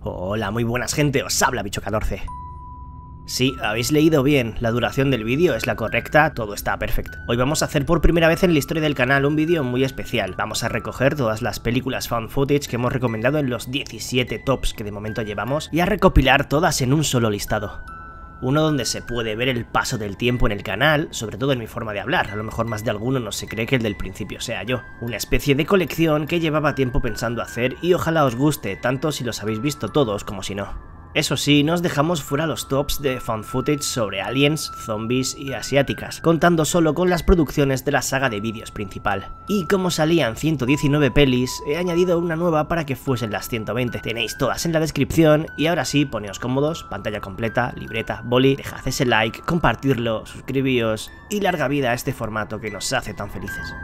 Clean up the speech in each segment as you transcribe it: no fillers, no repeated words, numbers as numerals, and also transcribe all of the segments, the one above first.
Hola, muy buenas gente, os habla Bicho14. Sí, habéis leído bien, la duración del vídeo es la correcta, todo está perfecto. Hoy vamos a hacer por primera vez en la historia del canal un vídeo muy especial. Vamos a recoger todas las películas found footage que hemos recomendado en los 17 tops que de momento llevamos y a recopilar todas en un solo listado. Uno donde se puede ver el paso del tiempo en el canal, sobre todo en mi forma de hablar, a lo mejor más de alguno no se cree que el del principio sea yo. Una especie de colección que llevaba tiempo pensando hacer y ojalá os guste, tanto si los habéis visto todos como si no. Eso sí, nos dejamos fuera los tops de found footage sobre aliens, zombies y asiáticas, contando solo con las producciones de la saga de vídeos principal. Y como salían 119 pelis, he añadido una nueva para que fuesen las 120. Tenéis todas en la descripción y ahora sí, poneos cómodos, pantalla completa, libreta, boli, dejad ese like, compartirlo, suscribíos y larga vida a este formato que nos hace tan felices.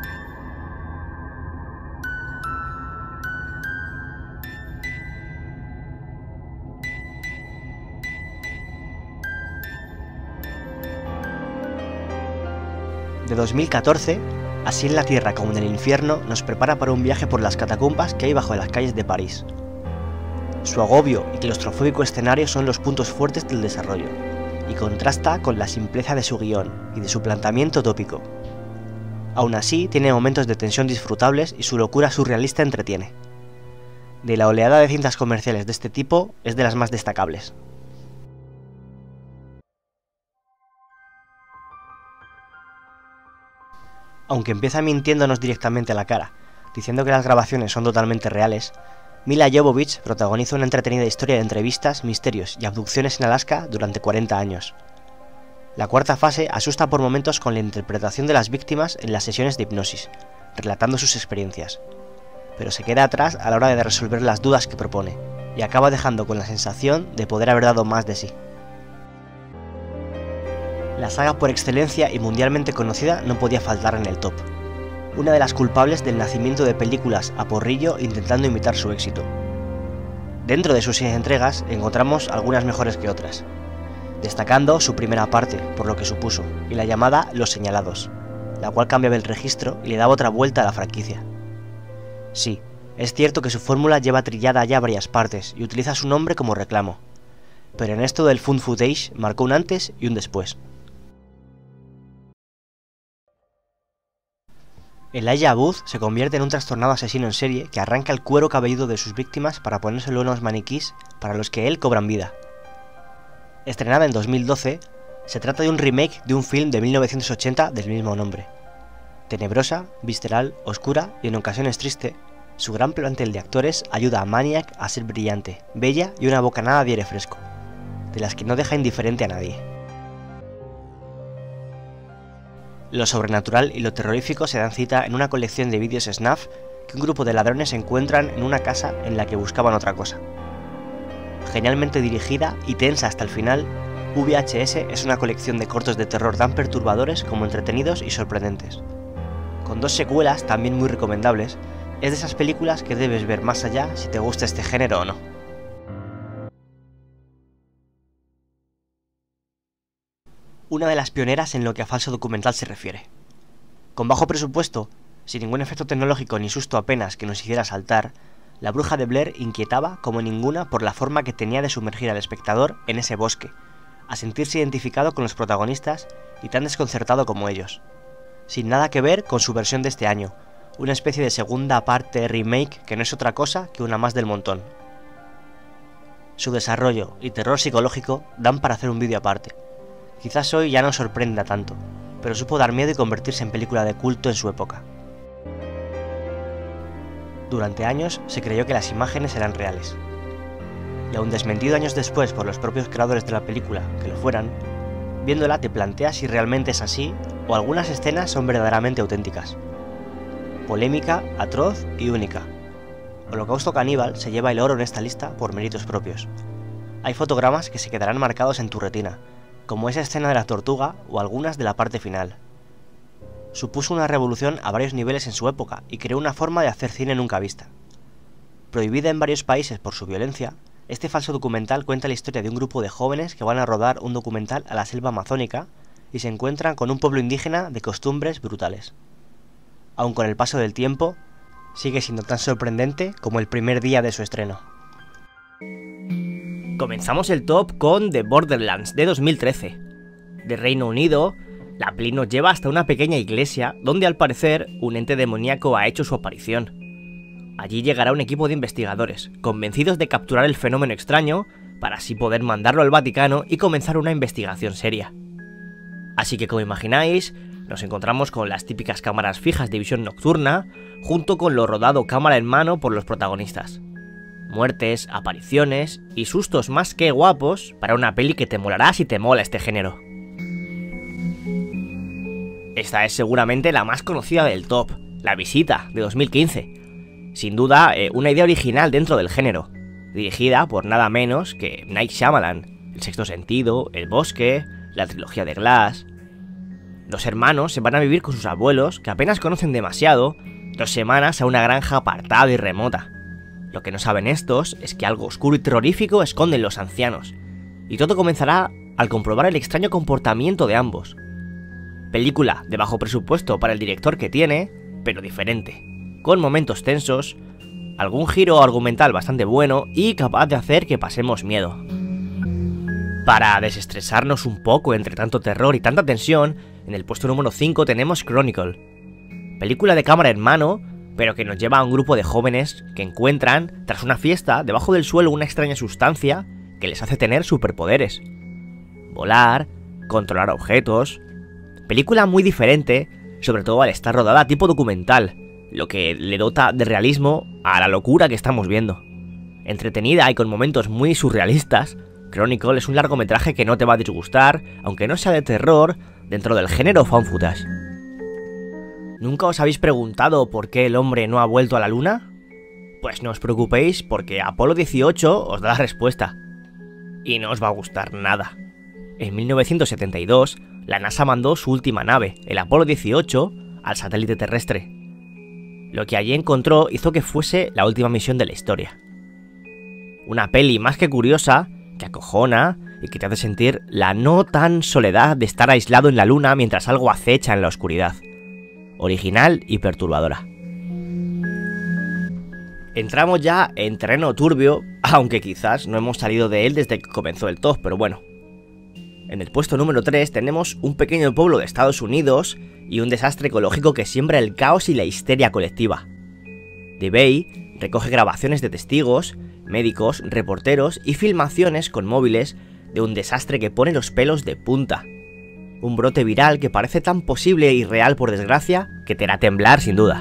De 2014, Así en la Tierra como en el Infierno nos prepara para un viaje por las catacumbas que hay bajo las calles de París. Su agobio y claustrofóbico escenario son los puntos fuertes del desarrollo, y contrasta con la simpleza de su guión y de su planteamiento tópico. Aún así, tiene momentos de tensión disfrutables y su locura surrealista entretiene. De la oleada de cintas comerciales de este tipo, es de las más destacables. Aunque empieza mintiéndonos directamente a la cara, diciendo que las grabaciones son totalmente reales, Milla Jovovich protagoniza una entretenida historia de entrevistas, misterios y abducciones en Alaska durante 40 años. La cuarta fase asusta por momentos con la interpretación de las víctimas en las sesiones de hipnosis, relatando sus experiencias, pero se queda atrás a la hora de resolver las dudas que propone, y acaba dejando con la sensación de poder haber dado más de sí. La saga por excelencia y mundialmente conocida no podía faltar en el top. Una de las culpables del nacimiento de películas a porrillo intentando imitar su éxito. Dentro de sus 6 entregas encontramos algunas mejores que otras, destacando su primera parte, por lo que supuso, y la llamada Los Señalados, la cual cambiaba el registro y le daba otra vuelta a la franquicia. Sí, es cierto que su fórmula lleva trillada ya varias partes y utiliza su nombre como reclamo, pero en esto del found footage marcó un antes y un después. Elijah Wood se convierte en un trastornado asesino en serie que arranca el cuero cabelludo de sus víctimas para ponérselo en unos maniquís para los que él cobran vida. Estrenada en 2012, se trata de un remake de un film de 1980 del mismo nombre. Tenebrosa, visceral, oscura y en ocasiones triste, su gran plantel de actores ayuda a Maniac a ser brillante, bella y una bocanada de aire fresco, de las que no deja indiferente a nadie. Lo sobrenatural y lo terrorífico se dan cita en una colección de vídeos snuff que un grupo de ladrones encuentran en una casa en la que buscaban otra cosa. Genialmente dirigida y tensa hasta el final, VHS es una colección de cortos de terror tan perturbadores como entretenidos y sorprendentes. Con 2 secuelas también muy recomendables, es de esas películas que debes ver más allá si te gusta este género o no. Una de las pioneras en lo que a falso documental se refiere. Con bajo presupuesto, sin ningún efecto tecnológico ni susto apenas que nos hiciera saltar, La Bruja de Blair inquietaba como ninguna por la forma que tenía de sumergir al espectador en ese bosque, a sentirse identificado con los protagonistas y tan desconcertado como ellos. Sin nada que ver con su versión de este año, una especie de segunda parte remake que no es otra cosa que una más del montón. Su desarrollo y terror psicológico dan para hacer un vídeo aparte. Quizás hoy ya no sorprenda tanto, pero supo dar miedo y convertirse en película de culto en su época. Durante años se creyó que las imágenes eran reales, y aun desmentido años después por los propios creadores de la película que lo fueran, viéndola te planteas si realmente es así o algunas escenas son verdaderamente auténticas. Polémica, atroz y única. Holocausto Caníbal se lleva el oro en esta lista por méritos propios. Hay fotogramas que se quedarán marcados en tu retina, como esa escena de la tortuga o algunas de la parte final. Supuso una revolución a varios niveles en su época y creó una forma de hacer cine nunca vista. Prohibida en varios países por su violencia, este falso documental cuenta la historia de un grupo de jóvenes que van a rodar un documental a la selva amazónica y se encuentran con un pueblo indígena de costumbres brutales. Aun con el paso del tiempo, sigue siendo tan sorprendente como el primer día de su estreno. Comenzamos el top con The Borderlands de 2013. De Reino Unido, la peli nos lleva hasta una pequeña iglesia donde al parecer un ente demoníaco ha hecho su aparición. Allí llegará un equipo de investigadores, convencidos de capturar el fenómeno extraño para así poder mandarlo al Vaticano y comenzar una investigación seria. Así que como imagináis, nos encontramos con las típicas cámaras fijas de visión nocturna, junto con lo rodado cámara en mano por los protagonistas. Muertes, apariciones y sustos más que guapos para una peli que te molará si te mola este género. Esta es seguramente la más conocida del top, La Visita, de 2015. Sin duda, una idea original dentro del género, dirigida por nada menos que Night Shyamalan, El Sexto Sentido, El Bosque, la trilogía de Glass. Dos hermanos se van a vivir con sus abuelos, que apenas conocen demasiado, 2 semanas a una granja apartada y remota. Lo que no saben estos es que algo oscuro y terrorífico esconden los ancianos, y todo comenzará al comprobar el extraño comportamiento de ambos. Película de bajo presupuesto para el director que tiene, pero diferente, con momentos tensos, algún giro argumental bastante bueno y capaz de hacer que pasemos miedo. Para desestresarnos un poco entre tanto terror y tanta tensión, en el puesto número 5 tenemos Chronicle, película de cámara en mano, pero que nos lleva a un grupo de jóvenes que encuentran, tras una fiesta, debajo del suelo una extraña sustancia que les hace tener superpoderes. Volar, controlar objetos. Película muy diferente, sobre todo al estar rodada tipo documental, lo que le dota de realismo a la locura que estamos viendo. Entretenida y con momentos muy surrealistas, Chronicle es un largometraje que no te va a disgustar, aunque no sea de terror, dentro del género found footage. ¿Nunca os habéis preguntado por qué el hombre no ha vuelto a la luna? Pues no os preocupéis porque Apolo 18 os da la respuesta. Y no os va a gustar nada. En 1972, la NASA mandó su última nave, el Apolo 18, al satélite terrestre. Lo que allí encontró hizo que fuese la última misión de la historia. Una peli más que curiosa, que acojona y que te hace sentir la no tan soledad de estar aislado en la luna mientras algo acecha en la oscuridad. Original y perturbadora. Entramos ya en terreno turbio, aunque quizás no hemos salido de él desde que comenzó el top, pero bueno. En el puesto número 3 tenemos un pequeño pueblo de Estados Unidos y un desastre ecológico que siembra el caos y la histeria colectiva. The Bay recoge grabaciones de testigos, médicos, reporteros y filmaciones con móviles de un desastre que pone los pelos de punta. Un brote viral que parece tan posible y real por desgracia que te hará temblar sin duda.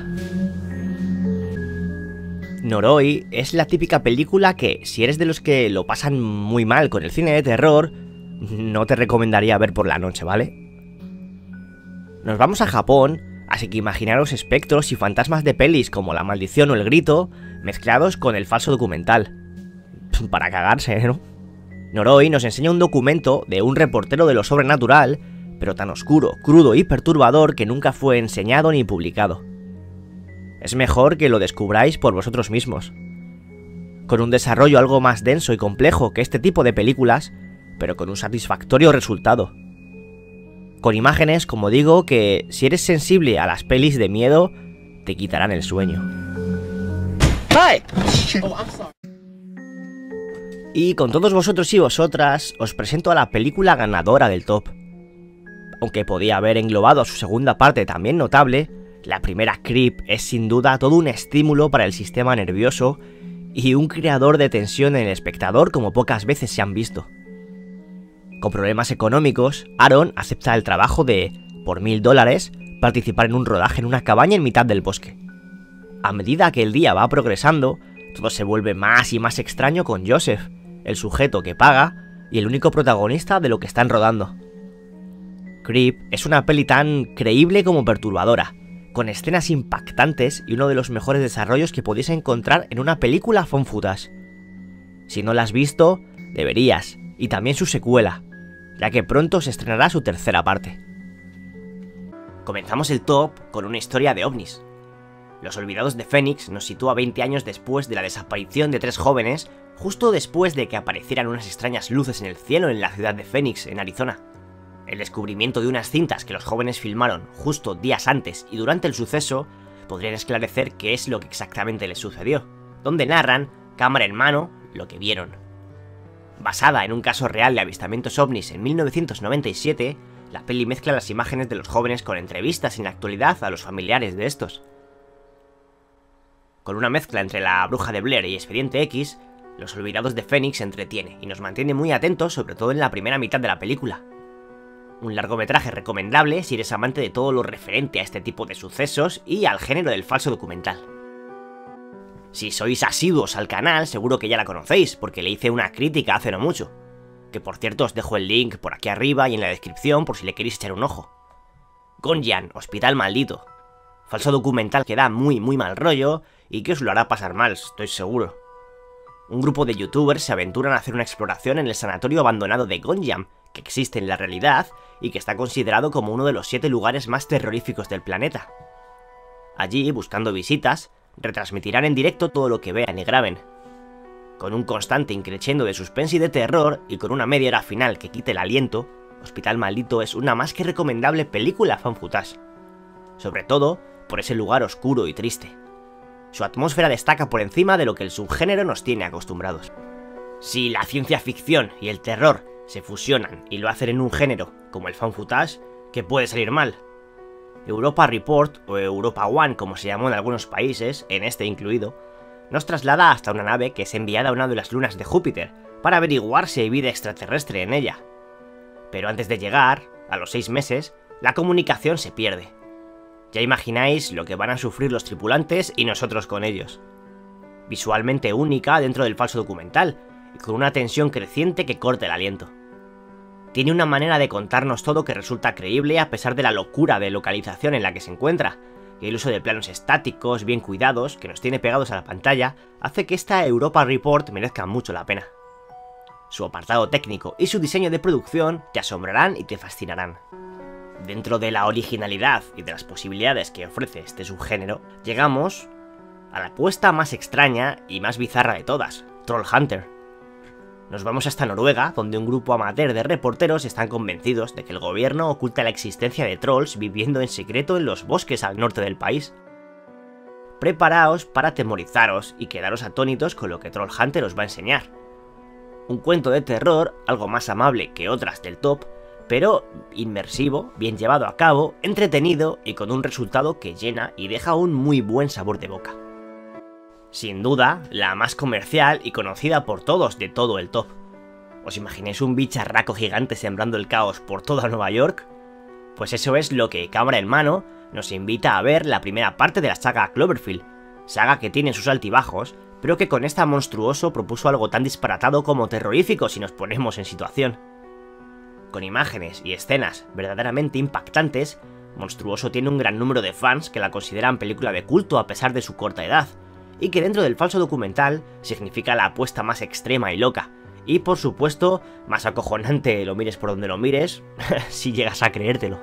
Noroi es la típica película que, si eres de los que lo pasan muy mal con el cine de terror, no te recomendaría ver por la noche, ¿vale? Nos vamos a Japón, así que imaginaros espectros y fantasmas de pelis como La Maldición o El Grito, mezclados con el falso documental. Para cagarse, ¿no? Noroi nos enseña un documento de un reportero de lo sobrenatural, pero tan oscuro, crudo y perturbador que nunca fue enseñado ni publicado. Es mejor que lo descubráis por vosotros mismos. Con un desarrollo algo más denso y complejo que este tipo de películas, pero con un satisfactorio resultado. Con imágenes, como digo, que si eres sensible a las pelis de miedo, te quitarán el sueño. ¡Ay! Y con todos vosotros y vosotras, os presento a la película ganadora del top. Aunque podía haber englobado a su segunda parte también notable, la primera Creep es sin duda todo un estímulo para el sistema nervioso y un creador de tensión en el espectador como pocas veces se han visto. Con problemas económicos, Aaron acepta el trabajo de, por $1000, participar en un rodaje en una cabaña en mitad del bosque. A medida que el día va progresando, todo se vuelve más y más extraño con Joseph, el sujeto que paga y el único protagonista de lo que están rodando. Creep es una peli tan creíble como perturbadora, con escenas impactantes y uno de los mejores desarrollos que podéis encontrar en una película found footage. Si no la has visto, deberías, y también su secuela, ya que pronto se estrenará su tercera parte. Comenzamos el top con una historia de ovnis. Los Olvidados de Fénix nos sitúa 20 años después de la desaparición de 3 jóvenes, justo después de que aparecieran unas extrañas luces en el cielo en la ciudad de Phoenix, en Arizona. El descubrimiento de unas cintas que los jóvenes filmaron justo días antes y durante el suceso podrían esclarecer qué es lo que exactamente les sucedió, donde narran, cámara en mano, lo que vieron. Basada en un caso real de avistamientos ovnis en 1997, la peli mezcla las imágenes de los jóvenes con entrevistas en la actualidad a los familiares de estos. Con una mezcla entre La Bruja de Blair y Expediente X, Los Olvidados de Phoenix entretiene y nos mantiene muy atentos, sobre todo en la primera mitad de la película. Un largometraje recomendable si eres amante de todo lo referente a este tipo de sucesos y al género del falso documental. Si sois asiduos al canal, seguro que ya la conocéis, porque le hice una crítica hace no mucho. Que por cierto os dejo el link por aquí arriba y en la descripción por si le queréis echar un ojo. Gonjiam, Hospital Maldito. Falso documental que da muy mal rollo y que os lo hará pasar mal, estoy seguro. Un grupo de youtubers se aventuran a hacer una exploración en el sanatorio abandonado de Gonjiam, que existe en la realidad y que está considerado como uno de los 7 lugares más terroríficos del planeta. Allí, buscando visitas, retransmitirán en directo todo lo que vean y graben. Con un constante increciendo de suspense y de terror, y con una media hora final que quite el aliento, Hospital Maldito es una más que recomendable película fan footage. Sobre todo, por ese lugar oscuro y triste. Su atmósfera destaca por encima de lo que el subgénero nos tiene acostumbrados. Si la ciencia ficción y el terror se fusionan y lo hacen en un género como el fan footage, ¿qué puede salir mal? Europa Report, o Europa One como se llamó en algunos países, en este incluido, nos traslada hasta una nave que es enviada a una de las lunas de Júpiter para averiguar si hay vida extraterrestre en ella. Pero antes de llegar, a los 6 meses, la comunicación se pierde. Ya imagináis lo que van a sufrir los tripulantes y nosotros con ellos. Visualmente única dentro del falso documental, y con una tensión creciente que corta el aliento. Tiene una manera de contarnos todo que resulta creíble a pesar de la locura de localización en la que se encuentra, y el uso de planos estáticos bien cuidados que nos tiene pegados a la pantalla hace que esta Europa Report merezca mucho la pena. Su apartado técnico y su diseño de producción te asombrarán y te fascinarán. Dentro de la originalidad y de las posibilidades que ofrece este subgénero, llegamos a la apuesta más extraña y más bizarra de todas, Trollhunter. Nos vamos hasta Noruega, donde un grupo amateur de reporteros están convencidos de que el gobierno oculta la existencia de trolls viviendo en secreto en los bosques al norte del país. Preparaos para atemorizaros y quedaros atónitos con lo que Trollhunter os va a enseñar. Un cuento de terror, algo más amable que otras del top, pero inmersivo, bien llevado a cabo, entretenido y con un resultado que llena y deja un muy buen sabor de boca. Sin duda, la más comercial y conocida por todos de todo el top. ¿Os imagináis un bicharraco gigante sembrando el caos por toda Nueva York? Pues eso es lo que, cámara en mano, nos invita a ver la primera parte de la saga Cloverfield, saga que tiene sus altibajos, pero que con esta monstruoso propuso algo tan disparatado como terrorífico si nos ponemos en situación. Con imágenes y escenas verdaderamente impactantes, Monstruoso tiene un gran número de fans que la consideran película de culto a pesar de su corta edad, y que dentro del falso documental significa la apuesta más extrema y loca, y por supuesto, más acojonante lo mires por donde lo mires, si llegas a creértelo.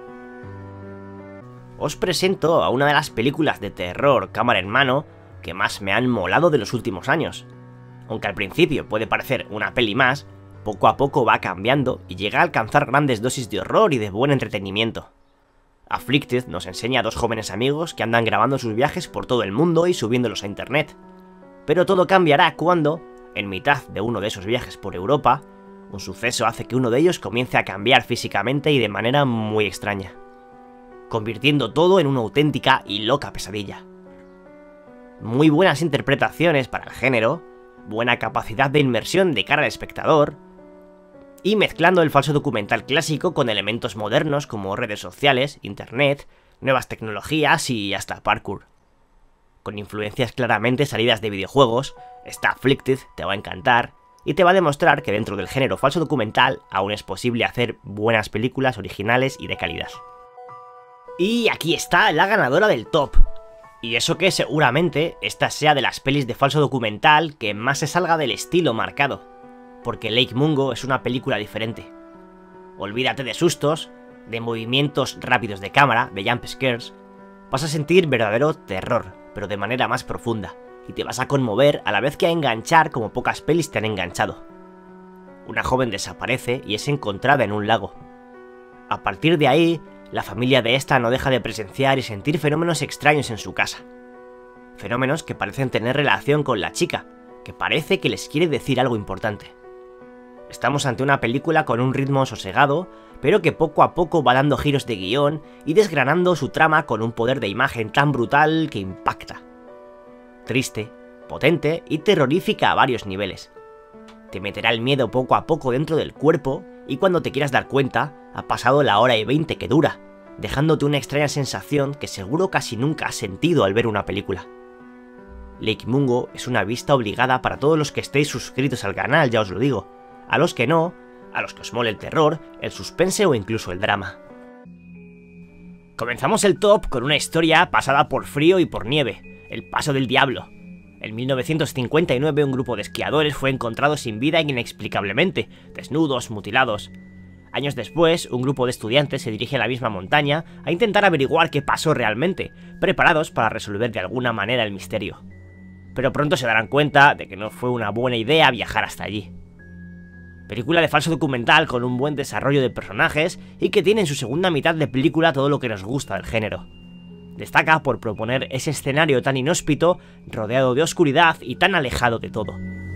Os presento a una de las películas de terror cámara en mano que más me han molado de los últimos años. Aunque al principio puede parecer una peli más, poco a poco va cambiando y llega a alcanzar grandes dosis de horror y de buen entretenimiento. Afflicted nos enseña a dos jóvenes amigos que andan grabando sus viajes por todo el mundo y subiéndolos a internet. Pero todo cambiará cuando, en mitad de uno de esos viajes por Europa, un suceso hace que uno de ellos comience a cambiar físicamente y de manera muy extraña, convirtiendo todo en una auténtica y loca pesadilla. Muy buenas interpretaciones para el género, buena capacidad de inmersión de cara al espectador, y mezclando el falso documental clásico con elementos modernos como redes sociales, internet, nuevas tecnologías y hasta parkour. Con influencias claramente salidas de videojuegos, esta Afflicted te va a encantar y te va a demostrar que dentro del género falso documental aún es posible hacer buenas películas originales y de calidad. Y aquí está la ganadora del top. Y eso que seguramente esta sea de las pelis de falso documental que más se salga del estilo marcado, porque Lake Mungo es una película diferente. Olvídate de sustos, de movimientos rápidos de cámara, de jump scares, vas a sentir verdadero terror, pero de manera más profunda, y te vas a conmover a la vez que a enganchar como pocas pelis te han enganchado. Una joven desaparece y es encontrada en un lago. A partir de ahí, la familia de esta no deja de presenciar y sentir fenómenos extraños en su casa. Fenómenos que parecen tener relación con la chica, que parece que les quiere decir algo importante. Estamos ante una película con un ritmo sosegado, pero que poco a poco va dando giros de guión y desgranando su trama con un poder de imagen tan brutal que impacta. Triste, potente y terrorífica a varios niveles. Te meterá el miedo poco a poco dentro del cuerpo y cuando te quieras dar cuenta, ha pasado la hora y 20 que dura, dejándote una extraña sensación que seguro casi nunca has sentido al ver una película. Lake Mungo es una vista obligada para todos los que estéis suscritos al canal, ya os lo digo. A los que no, a los que os mole el terror, el suspense o incluso el drama. Comenzamos el top con una historia pasada por frío y por nieve, el paso del diablo. En 1959 un grupo de esquiadores fue encontrado sin vida inexplicablemente, desnudos, mutilados. Años después, un grupo de estudiantes se dirige a la misma montaña a intentar averiguar qué pasó realmente, preparados para resolver de alguna manera el misterio. Pero pronto se darán cuenta de que no fue una buena idea viajar hasta allí. Película de falso documental con un buen desarrollo de personajes y que tiene en su segunda mitad de película todo lo que nos gusta del género. Destaca por proponer ese escenario tan inhóspito, rodeado de oscuridad y tan alejado de todo.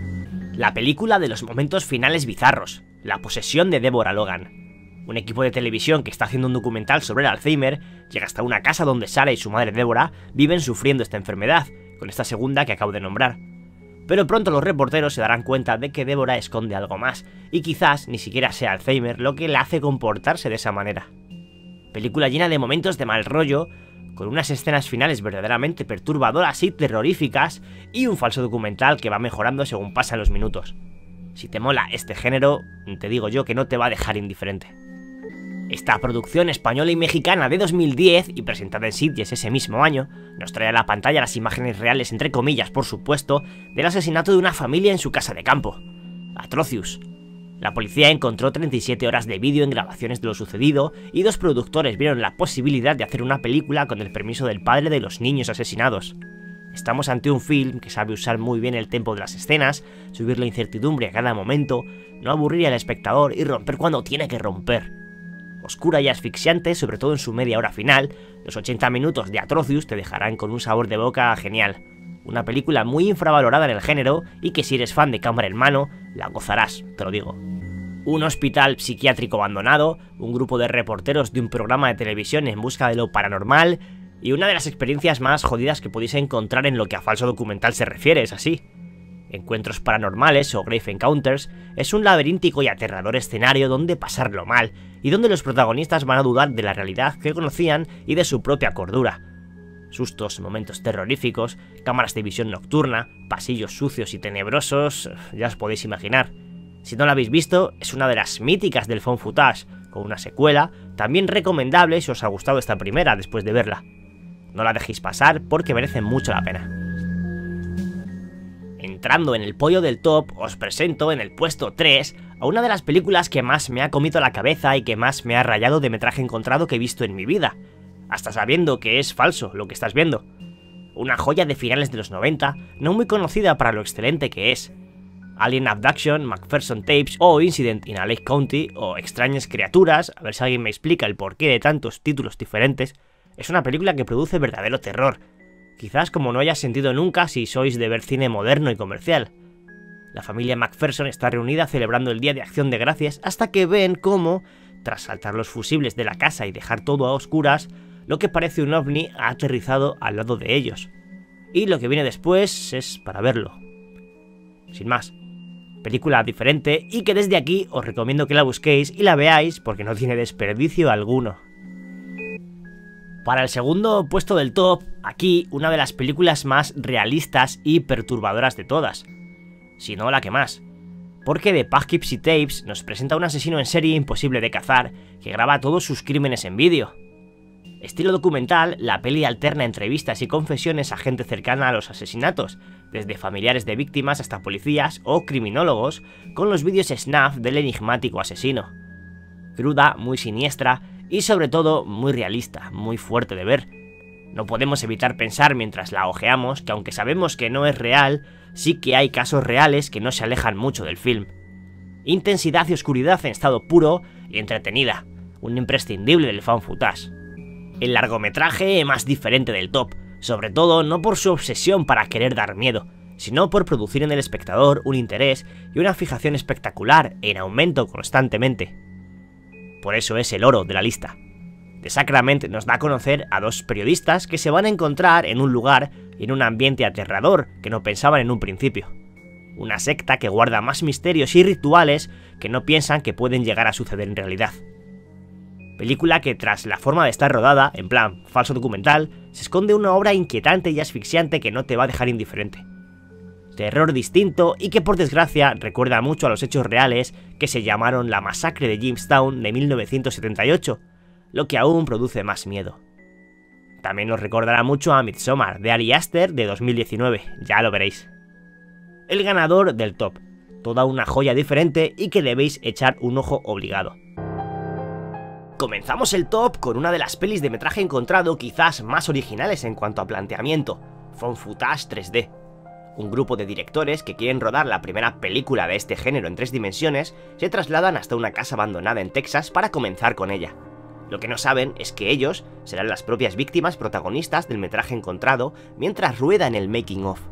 La película de los momentos finales bizarros, la posesión de Deborah Logan. Un equipo de televisión que está haciendo un documental sobre el Alzheimer llega hasta una casa donde Sarah y su madre Deborah viven sufriendo esta enfermedad, con esta segunda que acabo de nombrar. Pero pronto los reporteros se darán cuenta de que Deborah esconde algo más, y quizás ni siquiera sea Alzheimer lo que la hace comportarse de esa manera. Película llena de momentos de mal rollo, con unas escenas finales verdaderamente perturbadoras y terroríficas, y un falso documental que va mejorando según pasan los minutos. Si te mola este género, te digo yo que no te va a dejar indiferente. Esta producción española y mexicana de 2010 y presentada en Sitges ese mismo año, nos trae a la pantalla las imágenes reales, entre comillas por supuesto, del asesinato de una familia en su casa de campo, Atrocious. La policía encontró 37 horas de vídeo en grabaciones de lo sucedido y dos productores vieron la posibilidad de hacer una película con el permiso del padre de los niños asesinados. Estamos ante un film que sabe usar muy bien el tempo de las escenas, subir la incertidumbre a cada momento, no aburrir al espectador y romper cuando tiene que romper. Oscura y asfixiante, sobre todo en su media hora final, los 80 minutos de Atrocious te dejarán con un sabor de boca genial. Una película muy infravalorada en el género y que si eres fan de cámara en mano, la gozarás, te lo digo. Un hospital psiquiátrico abandonado, un grupo de reporteros de un programa de televisión en busca de lo paranormal y una de las experiencias más jodidas que podéis encontrar en lo que a falso documental se refiere, es así. Encuentros paranormales o Grave Encounters es un laberíntico y aterrador escenario donde pasarlo mal y donde los protagonistas van a dudar de la realidad que conocían y de su propia cordura. Sustos, momentos terroríficos, cámaras de visión nocturna, pasillos sucios y tenebrosos, ya os podéis imaginar. Si no la habéis visto, es una de las míticas del found footage, con una secuela, también recomendable si os ha gustado esta primera después de verla. No la dejéis pasar porque merece mucho la pena. Entrando en el podio del top, os presento en el puesto 3 a una de las películas que más me ha comido la cabeza y que más me ha rayado de metraje encontrado que he visto en mi vida, hasta sabiendo que es falso lo que estás viendo. Una joya de finales de los 90, no muy conocida para lo excelente que es. Alien Abduction, Macpherson Tapes o Incident in a Lake County o Extrañas Criaturas, a ver si alguien me explica el porqué de tantos títulos diferentes, es una película que produce verdadero terror. Quizás como no hayas sentido nunca si sois de ver cine moderno y comercial. La familia Macpherson está reunida celebrando el Día de Acción de Gracias hasta que ven cómo, tras saltar los fusibles de la casa y dejar todo a oscuras, lo que parece un ovni ha aterrizado al lado de ellos. Y lo que viene después es para verlo. Sin más. Película diferente y que desde aquí os recomiendo que la busquéis y la veáis porque no tiene desperdicio alguno. Para el segundo puesto del top, aquí una de las películas más realistas y perturbadoras de todas, si no la que más, porque The Poughkeepsie Tapes nos presenta un asesino en serie imposible de cazar que graba todos sus crímenes en vídeo. Estilo documental, la peli alterna entrevistas y confesiones a gente cercana a los asesinatos, desde familiares de víctimas hasta policías o criminólogos, con los vídeos snuff del enigmático asesino. Cruda, muy siniestra y sobre todo muy realista, muy fuerte de ver. No podemos evitar pensar mientras la ojeamos que aunque sabemos que no es real, sí que hay casos reales que no se alejan mucho del film. Intensidad y oscuridad en estado puro y entretenida, un imprescindible del found footage. El largometraje más diferente del top, sobre todo no por su obsesión para querer dar miedo, sino por producir en el espectador un interés y una fijación espectacular en aumento constantemente. Por eso es el oro de la lista. The Sacrament nos da a conocer a dos periodistas que se van a encontrar en un lugar y en un ambiente aterrador que no pensaban en un principio. Una secta que guarda más misterios y rituales que no piensan que pueden llegar a suceder en realidad. Película que, tras la forma de estar rodada, en plan falso documental, se esconde una obra inquietante y asfixiante que no te va a dejar indiferente. Terror distinto y que, por desgracia, recuerda mucho a los hechos reales que se llamaron la masacre de Jamestown de 1978, lo que aún produce más miedo. También nos recordará mucho a Midsommar de Ari Aster de 2019, ya lo veréis. El ganador del top, toda una joya diferente y que debéis echar un ojo obligado. Comenzamos el top con una de las pelis de metraje encontrado quizás más originales en cuanto a planteamiento, Found Footage 3D. Un grupo de directores que quieren rodar la primera película de este género en 3 dimensiones se trasladan hasta una casa abandonada en Texas para comenzar con ella. Lo que no saben es que ellos serán las propias víctimas protagonistas del metraje encontrado mientras rueda en el making of.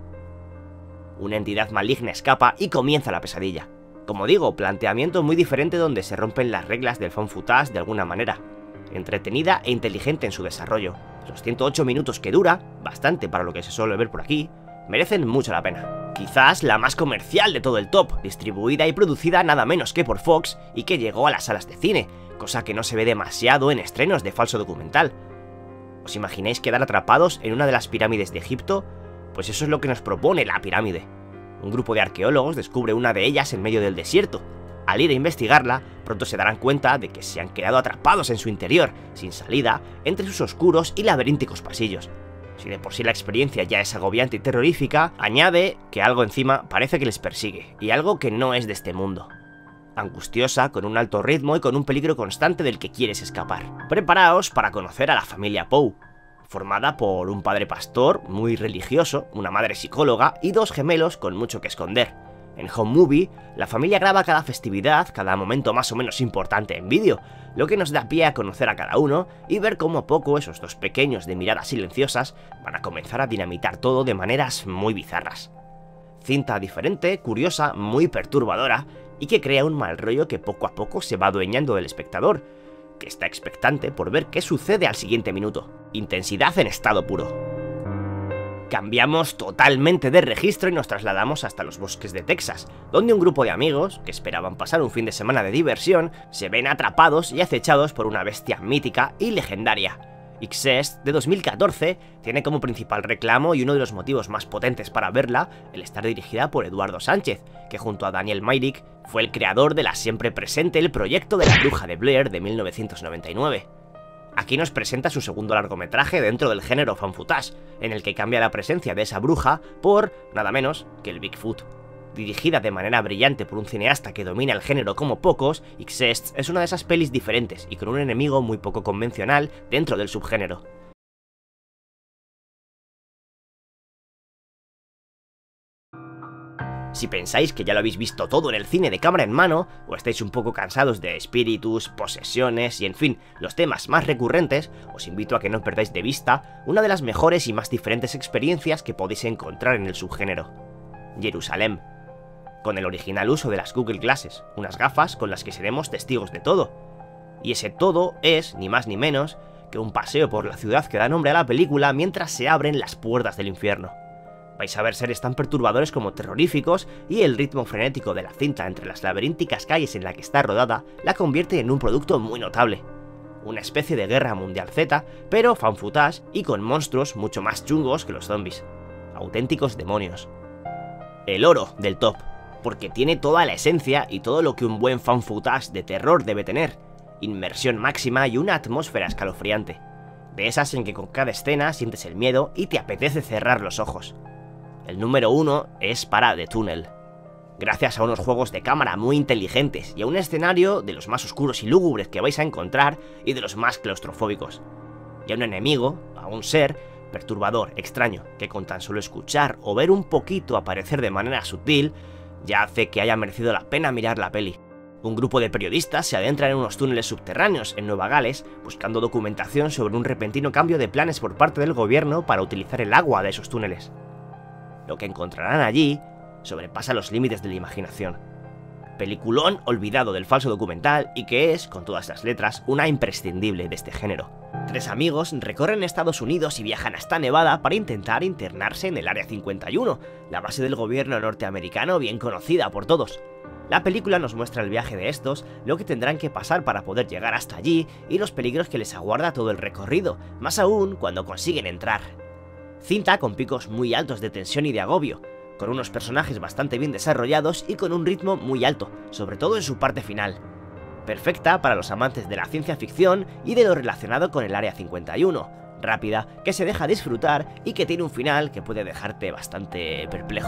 Una entidad maligna escapa y comienza la pesadilla. Como digo, planteamiento muy diferente donde se rompen las reglas del found footage de alguna manera. Entretenida e inteligente en su desarrollo. Los 108 minutos que dura, bastante para lo que se suele ver por aquí, merecen mucho la pena. Quizás la más comercial de todo el top, distribuida y producida nada menos que por Fox y que llegó a las salas de cine, cosa que no se ve demasiado en estrenos de falso documental. ¿Os imagináis quedar atrapados en una de las pirámides de Egipto? Pues eso es lo que nos propone La Pirámide. Un grupo de arqueólogos descubre una de ellas en medio del desierto. Al ir a investigarla, pronto se darán cuenta de que se han quedado atrapados en su interior, sin salida, entre sus oscuros y laberínticos pasillos. Si de por sí la experiencia ya es agobiante y terrorífica, añade que algo encima parece que les persigue, y algo que no es de este mundo. Angustiosa, con un alto ritmo y con un peligro constante del que quieres escapar. Preparaos para conocer a la familia Poe, formada por un padre pastor muy religioso, una madre psicóloga y 2 gemelos con mucho que esconder. En Home Movie, la familia graba cada festividad, cada momento más o menos importante en vídeo, lo que nos da pie a conocer a cada uno y ver cómo a poco esos 2 pequeños de miradas silenciosas van a comenzar a dinamitar todo de maneras muy bizarras. Cinta diferente, curiosa, muy perturbadora y que crea un mal rollo que poco a poco se va adueñando del espectador, que está expectante por ver qué sucede al siguiente minuto. Intensidad en estado puro. Cambiamos totalmente de registro y nos trasladamos hasta los bosques de Texas, donde un grupo de amigos, que esperaban pasar un fin de semana de diversión, se ven atrapados y acechados por una bestia mítica y legendaria. Ixest, de 2014, tiene como principal reclamo y uno de los motivos más potentes para verla el estar dirigida por Eduardo Sánchez, que junto a Daniel Myrick fue el creador de la siempre presente El proyecto de la bruja de Blair de 1999. Aquí nos presenta su segundo largometraje dentro del género found footage, en el que cambia la presencia de esa bruja por nada menos que el Bigfoot. Dirigida de manera brillante por un cineasta que domina el género como pocos, Ixest es una de esas pelis diferentes y con un enemigo muy poco convencional dentro del subgénero. Si pensáis que ya lo habéis visto todo en el cine de cámara en mano, o estáis un poco cansados de espíritus, posesiones y en fin, los temas más recurrentes, os invito a que no perdáis de vista una de las mejores y más diferentes experiencias que podéis encontrar en el subgénero: Jerusalén. Con el original uso de las Google Glasses, unas gafas con las que seremos testigos de todo. Y ese todo es, ni más ni menos, que un paseo por la ciudad que da nombre a la película mientras se abren las puertas del infierno. Vais a ver seres tan perturbadores como terroríficos y el ritmo frenético de la cinta entre las laberínticas calles en la que está rodada la convierte en un producto muy notable. Una especie de guerra mundial Z, pero found footage y con monstruos mucho más chungos que los zombies. Auténticos demonios. El oro del top, porque tiene toda la esencia y todo lo que un buen found footage de terror debe tener. Inmersión máxima y una atmósfera escalofriante. De esas en que con cada escena sientes el miedo y te apetece cerrar los ojos. El número 1 es para The Tunnel. Gracias a unos juegos de cámara muy inteligentes y a un escenario de los más oscuros y lúgubres que vais a encontrar y de los más claustrofóbicos. Y a un enemigo, a un ser perturbador, extraño, que con tan solo escuchar o ver un poquito aparecer de manera sutil, ya hace que haya merecido la pena mirar la peli. Un grupo de periodistas se adentra en unos túneles subterráneos en Nueva Gales buscando documentación sobre un repentino cambio de planes por parte del gobierno para utilizar el agua de esos túneles. Lo que encontrarán allí sobrepasa los límites de la imaginación. Peliculón olvidado del falso documental y que es, con todas las letras, una imprescindible de este género. 3 amigos recorren Estados Unidos y viajan hasta Nevada para intentar internarse en el Área 51, la base del gobierno norteamericano bien conocida por todos. La película nos muestra el viaje de estos, lo que tendrán que pasar para poder llegar hasta allí y los peligros que les aguarda todo el recorrido, más aún cuando consiguen entrar. Cinta con picos muy altos de tensión y de agobio, con unos personajes bastante bien desarrollados y con un ritmo muy alto, sobre todo en su parte final. Perfecta para los amantes de la ciencia ficción y de lo relacionado con el Área 51, rápida, que se deja disfrutar y que tiene un final que puede dejarte bastante perplejo.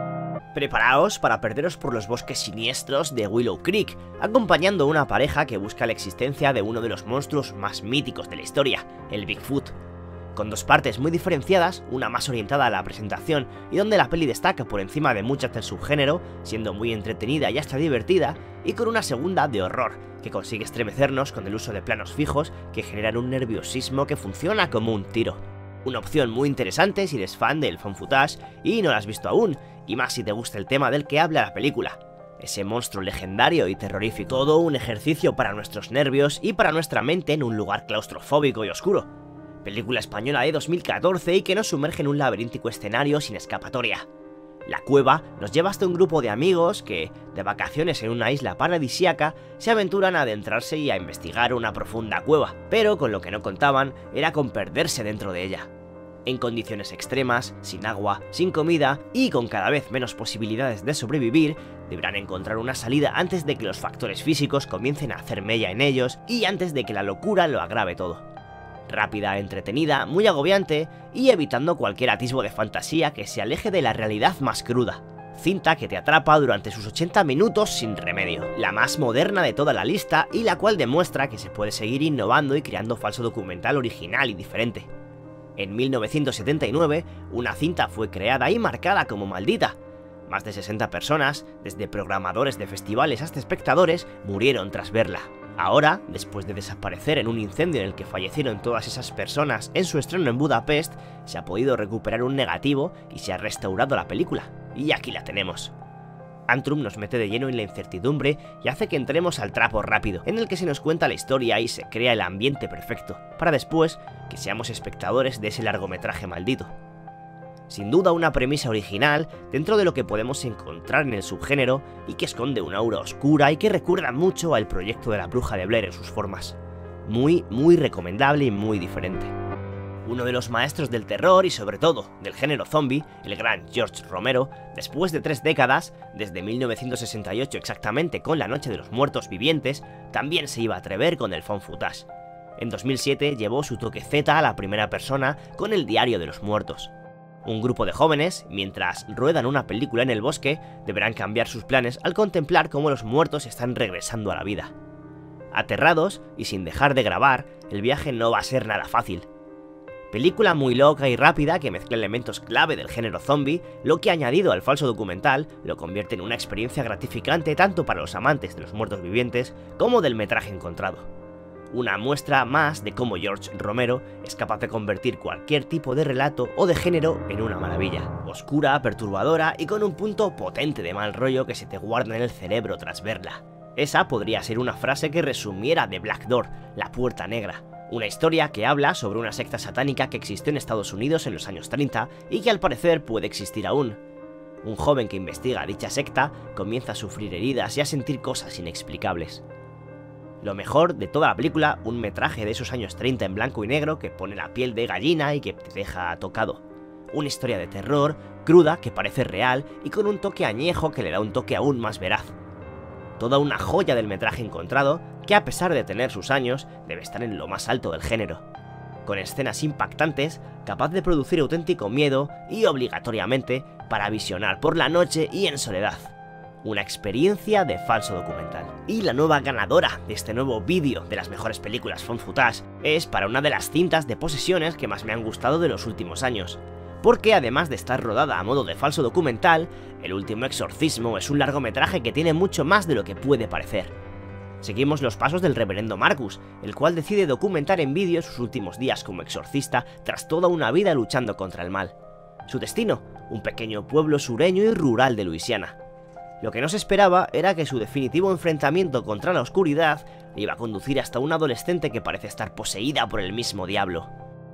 Preparaos para perderos por los bosques siniestros de Willow Creek, acompañando a una pareja que busca la existencia de uno de los monstruos más míticos de la historia, el Bigfoot. Con 2 partes muy diferenciadas, una más orientada a la presentación y donde la peli destaca por encima de muchas del subgénero, siendo muy entretenida y hasta divertida, y con una segunda de horror, que consigue estremecernos con el uso de planos fijos que generan un nerviosismo que funciona como un tiro. Una opción muy interesante si eres fan del found footage y no la has visto aún, y más si te gusta el tema del que habla la película. Ese monstruo legendario y terrorífico, todo un ejercicio para nuestros nervios y para nuestra mente en un lugar claustrofóbico y oscuro. Película española de 2014 y que nos sumerge en un laberíntico escenario sin escapatoria. La cueva nos lleva hasta un grupo de amigos que, de vacaciones en una isla paradisíaca, se aventuran a adentrarse y a investigar una profunda cueva, pero con lo que no contaban era con perderse dentro de ella. En condiciones extremas, sin agua, sin comida y con cada vez menos posibilidades de sobrevivir, deberán encontrar una salida antes de que los factores físicos comiencen a hacer mella en ellos y antes de que la locura lo agrave todo. Rápida, entretenida, muy agobiante y evitando cualquier atisbo de fantasía que se aleje de la realidad más cruda. Cinta que te atrapa durante sus 80 minutos sin remedio, la más moderna de toda la lista y la cual demuestra que se puede seguir innovando y creando falso documental original y diferente. En 1979, una cinta fue creada y marcada como maldita. Más de 60 personas, desde programadores de festivales hasta espectadores, murieron tras verla. Ahora, después de desaparecer en un incendio en el que fallecieron todas esas personas en su estreno en Budapest, se ha podido recuperar un negativo y se ha restaurado la película. Y aquí la tenemos. Antrum nos mete de lleno en la incertidumbre y hace que entremos al trapo rápido, en el que se nos cuenta la historia y se crea el ambiente perfecto, para después que seamos espectadores de ese largometraje maldito. Sin duda una premisa original dentro de lo que podemos encontrar en el subgénero y que esconde una aura oscura y que recuerda mucho al proyecto de la Bruja de Blair en sus formas. Muy recomendable y muy diferente. Uno de los maestros del terror y sobre todo del género zombie, el gran George Romero, después de 3 décadas, desde 1968 exactamente con La Noche de los Muertos Vivientes, también se iba a atrever con el found footage. En 2007 llevó su toque Z a la primera persona con El Diario de los Muertos. Un grupo de jóvenes, mientras ruedan una película en el bosque, deberán cambiar sus planes al contemplar cómo los muertos están regresando a la vida. Aterrados y sin dejar de grabar, el viaje no va a ser nada fácil. Película muy loca y rápida que mezcla elementos clave del género zombie, lo que añadido al falso documental lo convierte en una experiencia gratificante tanto para los amantes de los muertos vivientes como del metraje encontrado. Una muestra más de cómo George Romero es capaz de convertir cualquier tipo de relato o de género en una maravilla. Oscura, perturbadora y con un punto potente de mal rollo que se te guarda en el cerebro tras verla. Esa podría ser una frase que resumiera The Black Door, la puerta negra. Una historia que habla sobre una secta satánica que existió en Estados Unidos en los años 30 y que al parecer puede existir aún. Un joven que investiga dicha secta comienza a sufrir heridas y a sentir cosas inexplicables. Lo mejor de toda la película, un metraje de esos años 30 en blanco y negro que pone la piel de gallina y que te deja tocado. Una historia de terror, cruda, que parece real y con un toque añejo que le da un toque aún más veraz. Toda una joya del metraje encontrado que a pesar de tener sus años, debe estar en lo más alto del género. Con escenas impactantes, capaz de producir auténtico miedo y obligatoriamente para visionar por la noche y en soledad. Una experiencia de falso documental. Y la nueva ganadora de este nuevo vídeo de las mejores películas found footage es para una de las cintas de posesiones que más me han gustado de los últimos años. Porque además de estar rodada a modo de falso documental, El último exorcismo es un largometraje que tiene mucho más de lo que puede parecer. Seguimos los pasos del reverendo Marcus, el cual decide documentar en vídeo sus últimos días como exorcista tras toda una vida luchando contra el mal. Su destino, un pequeño pueblo sureño y rural de Luisiana. Lo que no se esperaba era que su definitivo enfrentamiento contra la oscuridad le iba a conducir hasta una adolescente que parece estar poseída por el mismo diablo.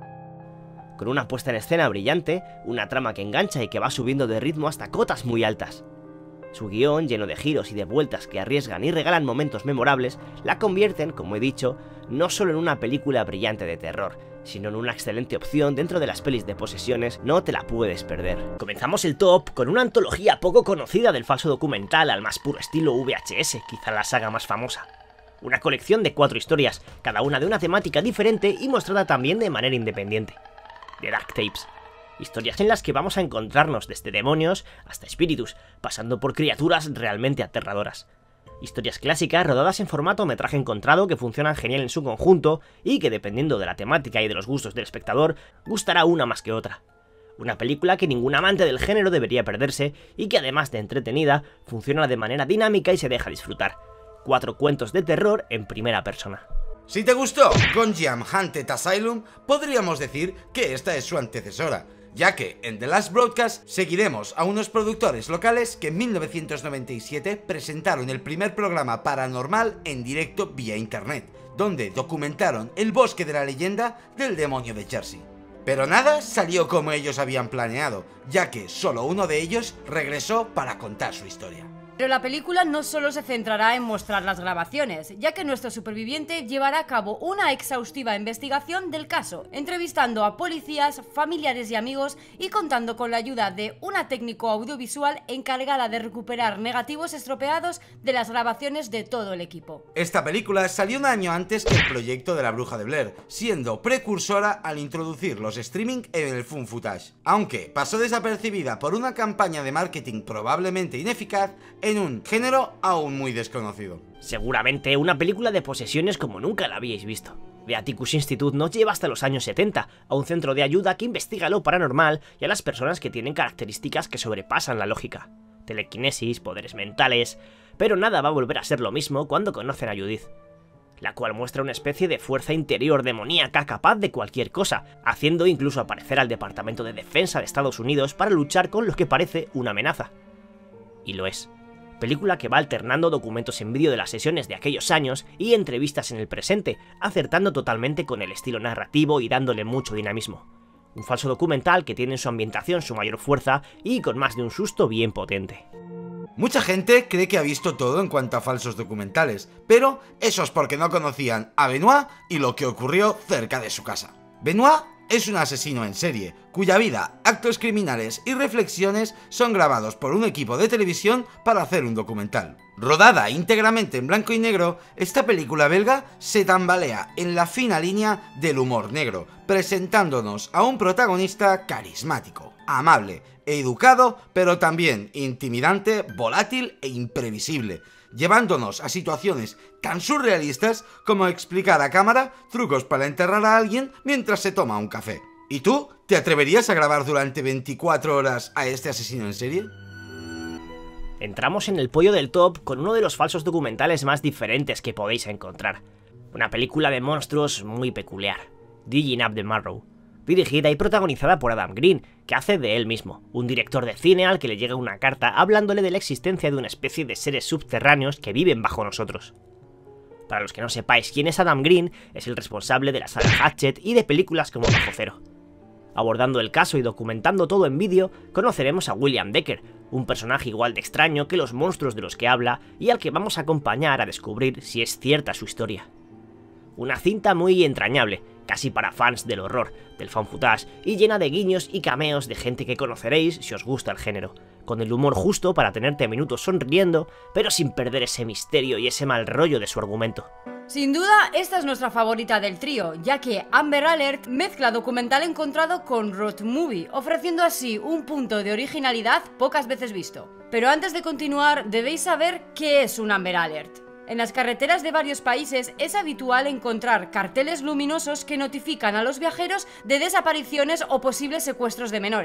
Con una puesta en escena brillante, una trama que engancha y que va subiendo de ritmo hasta cotas muy altas. Su guión, lleno de giros y de vueltas que arriesgan y regalan momentos memorables, la convierten, como he dicho, no solo en una película brillante de terror, sino en una excelente opción dentro de las pelis de posesiones. No te la puedes perder. Comenzamos el top con una antología poco conocida del falso documental al más puro estilo VHS, quizá la saga más famosa. Una colección de 4 historias, cada una de una temática diferente y mostrada también de manera independiente. The Dark Tapes. Historias en las que vamos a encontrarnos desde demonios hasta espíritus, pasando por criaturas realmente aterradoras. Historias clásicas rodadas en formato metraje encontrado que funcionan genial en su conjunto y que, dependiendo de la temática y de los gustos del espectador, gustará una más que otra. Una película que ningún amante del género debería perderse y que, además de entretenida, funciona de manera dinámica y se deja disfrutar. 4 cuentos de terror en primera persona. Si te gustó Gonjiam Haunted Asylum, podríamos decir que esta es su antecesora, ya que en The Last Broadcast seguiremos a unos productores locales que en 1997 presentaron el primer programa paranormal en directo vía internet, donde documentaron el bosque de la leyenda del demonio de Jersey. Pero nada salió como ellos habían planeado, ya que solo uno de ellos regresó para contar su historia. Pero la película no solo se centrará en mostrar las grabaciones, ya que nuestro superviviente llevará a cabo una exhaustiva investigación del caso, entrevistando a policías, familiares y amigos y contando con la ayuda de una técnico audiovisual encargada de recuperar negativos estropeados de las grabaciones de todo el equipo. Esta película salió un año antes que el proyecto de la Bruja de Blair, siendo precursora al introducir los streaming en el found footage, aunque pasó desapercibida por una campaña de marketing probablemente ineficaz en un género aún muy desconocido. Seguramente una película de posesiones como nunca la habíais visto. The Atticus Institute nos lleva hasta los años 70, a un centro de ayuda que investiga lo paranormal y a las personas que tienen características que sobrepasan la lógica. Telequinesis, poderes mentales... Pero nada va a volver a ser lo mismo cuando conocen a Judith, la cual muestra una especie de fuerza interior demoníaca capaz de cualquier cosa, haciendo incluso aparecer al Departamento de Defensa de Estados Unidos para luchar con lo que parece una amenaza. Y lo es. Película que va alternando documentos en vídeo de las sesiones de aquellos años y entrevistas en el presente, acertando totalmente con el estilo narrativo y dándole mucho dinamismo. Un falso documental que tiene en su ambientación su mayor fuerza y con más de un susto bien potente. Mucha gente cree que ha visto todo en cuanto a falsos documentales, pero eso es porque no conocían a Benoit y lo que ocurrió cerca de su casa. Benoit es un asesino en serie, cuya vida, actos criminales y reflexiones son grabados por un equipo de televisión para hacer un documental. Rodada íntegramente en blanco y negro, esta película belga se tambalea en la fina línea del humor negro, presentándonos a un protagonista carismático, amable, educado, pero también intimidante, volátil e imprevisible, llevándonos a situaciones tan surrealistas como explicar a cámara trucos para enterrar a alguien mientras se toma un café. ¿Y tú? ¿Te atreverías a grabar durante 24 horas a este asesino en serie? Entramos en el podio del top con uno de los falsos documentales más diferentes que podéis encontrar. Una película de monstruos muy peculiar, Digging Up the Marrow, dirigida y protagonizada por Adam Green, que hace de él mismo, un director de cine al que le llega una carta hablándole de la existencia de una especie de seres subterráneos que viven bajo nosotros. Para los que no sepáis quién es Adam Green, es el responsable de la saga Hatchet y de películas como Bajo Cero. Abordando el caso y documentando todo en vídeo, conoceremos a William Decker, un personaje igual de extraño que los monstruos de los que habla y al que vamos a acompañar a descubrir si es cierta su historia. Una cinta muy entrañable, casi para fans del horror, del found footage, y llena de guiños y cameos de gente que conoceréis si os gusta el género, con el humor justo para tenerte minutos sonriendo, pero sin perder ese misterio y ese mal rollo de su argumento. Sin duda, esta es nuestra favorita del trío, ya que Amber Alert mezcla documental encontrado con road movie, ofreciendo así un punto de originalidad pocas veces visto. Pero antes de continuar, debéis saber qué es un Amber Alert. En las carreteras de varios países es habitual encontrar carteles luminosos que notifican a los viajeros de desapariciones o posibles secuestros de menores.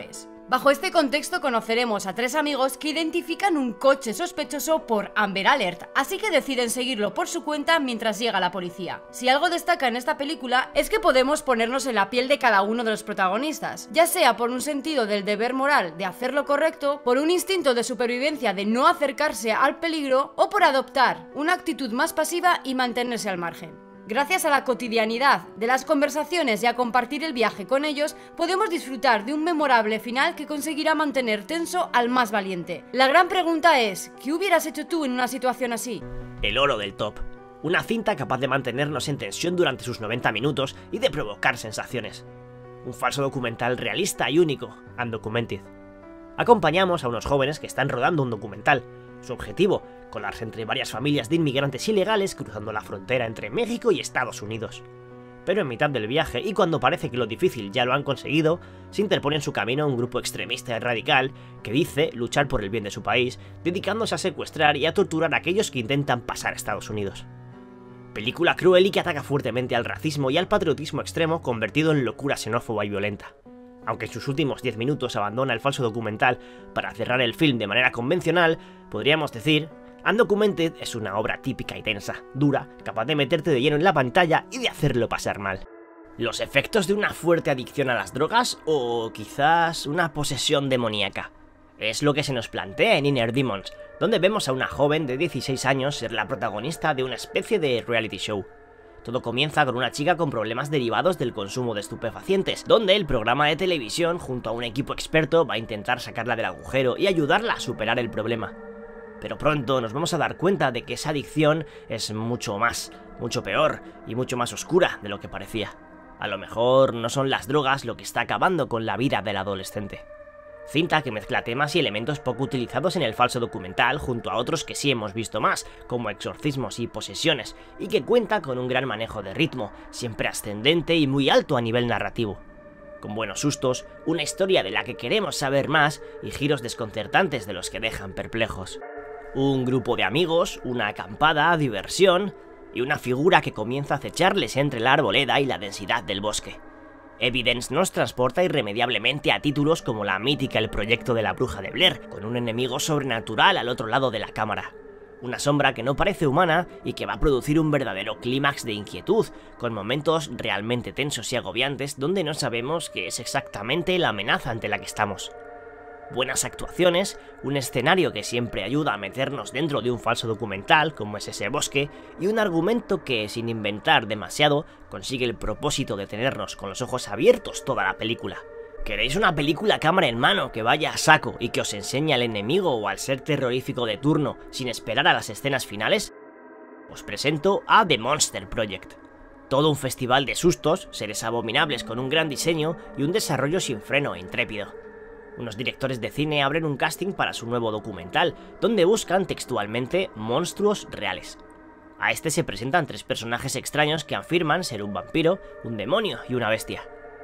Bajo este contexto conoceremos a 3 amigos que identifican un coche sospechoso por Amber Alert, así que deciden seguirlo por su cuenta mientras llega la policía. Si algo destaca en esta película es que podemos ponernos en la piel de cada uno de los protagonistas, ya sea por un sentido del deber moral de hacer lo correcto, por un instinto de supervivencia de no acercarse al peligro o por adoptar una actitud más pasiva y mantenerse al margen. Gracias a la cotidianidad de las conversaciones y a compartir el viaje con ellos, podemos disfrutar de un memorable final que conseguirá mantener tenso al más valiente. La gran pregunta es, ¿qué hubieras hecho tú en una situación así? El oro del top. Una cinta capaz de mantenernos en tensión durante sus 90 minutos y de provocar sensaciones. Un falso documental realista y único, Undocumented. Acompañamos a unos jóvenes que están rodando un documental. Su objetivo, colarse entre varias familias de inmigrantes ilegales cruzando la frontera entre México y Estados Unidos. Pero en mitad del viaje, y cuando parece que lo difícil ya lo han conseguido, se interpone en su camino un grupo extremista y radical que dice luchar por el bien de su país, dedicándose a secuestrar y a torturar a aquellos que intentan pasar a Estados Unidos. Película cruel y que ataca fuertemente al racismo y al patriotismo extremo convertido en locura xenófoba y violenta. Aunque en sus últimos 10 minutos abandona el falso documental para cerrar el film de manera convencional, podríamos decir, Undocumented es una obra típica y tensa, dura, capaz de meterte de lleno en la pantalla y de hacerlo pasar mal. ¿Los efectos de una fuerte adicción a las drogas o quizás una posesión demoníaca? Es lo que se nos plantea en Inner Demons, donde vemos a una joven de 16 años ser la protagonista de una especie de reality show. Todo comienza con una chica con problemas derivados del consumo de estupefacientes, donde el programa de televisión junto a un equipo experto va a intentar sacarla del agujero y ayudarla a superar el problema. Pero pronto nos vamos a dar cuenta de que esa adicción es mucho más, mucho peor y mucho más oscura de lo que parecía. A lo mejor no son las drogas lo que está acabando con la vida del adolescente. Cinta que mezcla temas y elementos poco utilizados en el falso documental junto a otros que sí hemos visto más, como exorcismos y posesiones, y que cuenta con un gran manejo de ritmo, siempre ascendente y muy alto a nivel narrativo. Con buenos sustos, una historia de la que queremos saber más y giros desconcertantes de los que dejan perplejos. Un grupo de amigos, una acampada, diversión y una figura que comienza a acecharles entre la arboleda y la densidad del bosque. Evidence nos transporta irremediablemente a títulos como la mítica El proyecto de la bruja de Blair, con un enemigo sobrenatural al otro lado de la cámara. Una sombra que no parece humana y que va a producir un verdadero clímax de inquietud, con momentos realmente tensos y agobiantes donde no sabemos qué es exactamente la amenaza ante la que estamos. Buenas actuaciones, un escenario que siempre ayuda a meternos dentro de un falso documental, como es ese bosque, y un argumento que, sin inventar demasiado, consigue el propósito de tenernos con los ojos abiertos toda la película. ¿Queréis una película cámara en mano que vaya a saco y que os enseñe al enemigo o al ser terrorífico de turno sin esperar a las escenas finales? Os presento a The Monster Project. Todo un festival de sustos, seres abominables con un gran diseño y un desarrollo sin freno e intrépido. Unos directores de cine abren un casting para su nuevo documental, donde buscan textualmente monstruos reales. A este se presentan 3 personajes extraños que afirman ser un vampiro, un demonio y una bestia.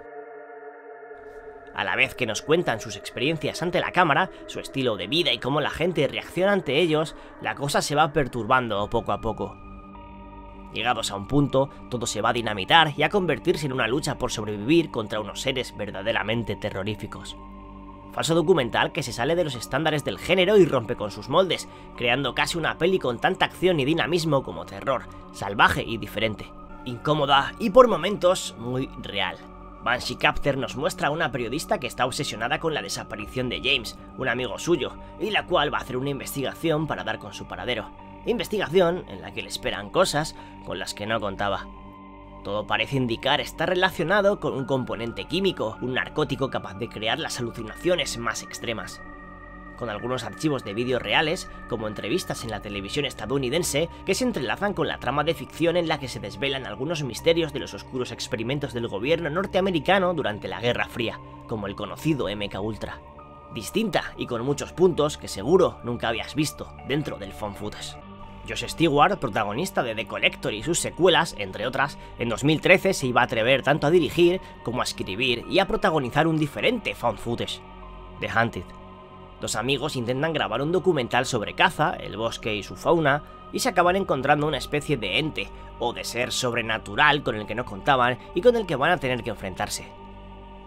A la vez que nos cuentan sus experiencias ante la cámara, su estilo de vida y cómo la gente reacciona ante ellos, la cosa se va perturbando poco a poco. Llegados a un punto, todo se va a dinamitar y a convertirse en una lucha por sobrevivir contra unos seres verdaderamente terroríficos. Falso documental que se sale de los estándares del género y rompe con sus moldes, creando casi una peli con tanta acción y dinamismo como terror, salvaje y diferente, incómoda y por momentos muy real. Banshee Capter nos muestra a una periodista que está obsesionada con la desaparición de James, un amigo suyo, y la cual va a hacer una investigación para dar con su paradero. Investigación en la que le esperan cosas con las que no contaba. Todo parece indicar estar relacionado con un componente químico, un narcótico capaz de crear las alucinaciones más extremas. Con algunos archivos de vídeos reales, como entrevistas en la televisión estadounidense, que se entrelazan con la trama de ficción en la que se desvelan algunos misterios de los oscuros experimentos del gobierno norteamericano durante la Guerra Fría, como el conocido MKUltra. Distinta y con muchos puntos que seguro nunca habías visto dentro del found footage. Josh Stewart, protagonista de The Collector y sus secuelas, entre otras, en 2013 se iba a atrever tanto a dirigir como a escribir y a protagonizar un diferente found footage, The Hunted. 2 amigos intentan grabar un documental sobre caza, el bosque y su fauna, y se acaban encontrando una especie de ente o de ser sobrenatural con el que no contaban y con el que van a tener que enfrentarse.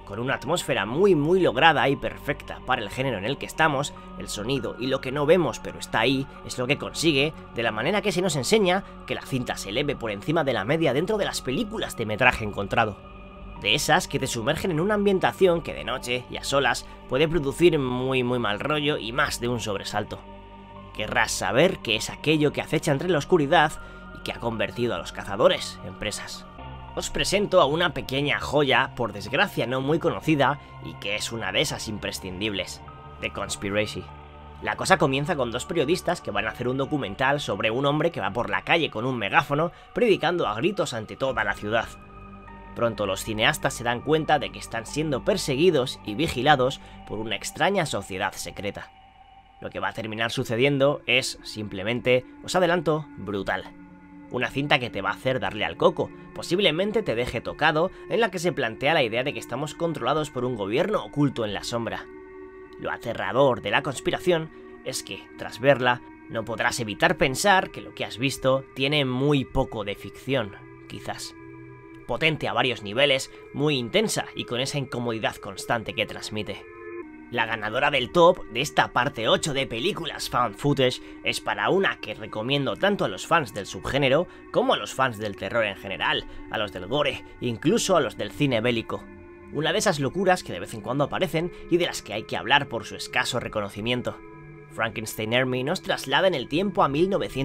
Con una atmósfera muy lograda y perfecta para el género en el que estamos, el sonido y lo que no vemos pero está ahí es lo que consigue, de la manera que se nos enseña, que la cinta se eleve por encima de la media dentro de las películas de metraje encontrado. De esas que te sumergen en una ambientación que de noche y a solas puede producir muy mal rollo y más de un sobresalto. Querrás saber qué es aquello que acecha entre la oscuridad y que ha convertido a los cazadores en presas. Os presento a una pequeña joya, por desgracia no muy conocida, y que es una de esas imprescindibles: The Conspiracy. La cosa comienza con dos periodistas que van a hacer un documental sobre un hombre que va por la calle con un megáfono predicando a gritos ante toda la ciudad. Pronto los cineastas se dan cuenta de que están siendo perseguidos y vigilados por una extraña sociedad secreta. Lo que va a terminar sucediendo es, simplemente, os adelanto, brutal. Una cinta que te va a hacer darle al coco, posiblemente te deje tocado, en la que se plantea la idea de que estamos controlados por un gobierno oculto en la sombra. Lo aterrador de la conspiración es que, tras verla, no podrás evitar pensar que lo que has visto tiene muy poco de ficción, quizás. Potente a varios niveles, muy intensa y con esa incomodidad constante que transmite. La ganadora del top de esta parte 8 de películas found footage es para una que recomiendo tanto a los fans del subgénero como a los fans del terror en general, a los del gore, incluso a los del cine bélico. Una de esas locuras que de vez en cuando aparecen y de las que hay que hablar por su escaso reconocimiento. Frankenstein Army nos traslada en el tiempo a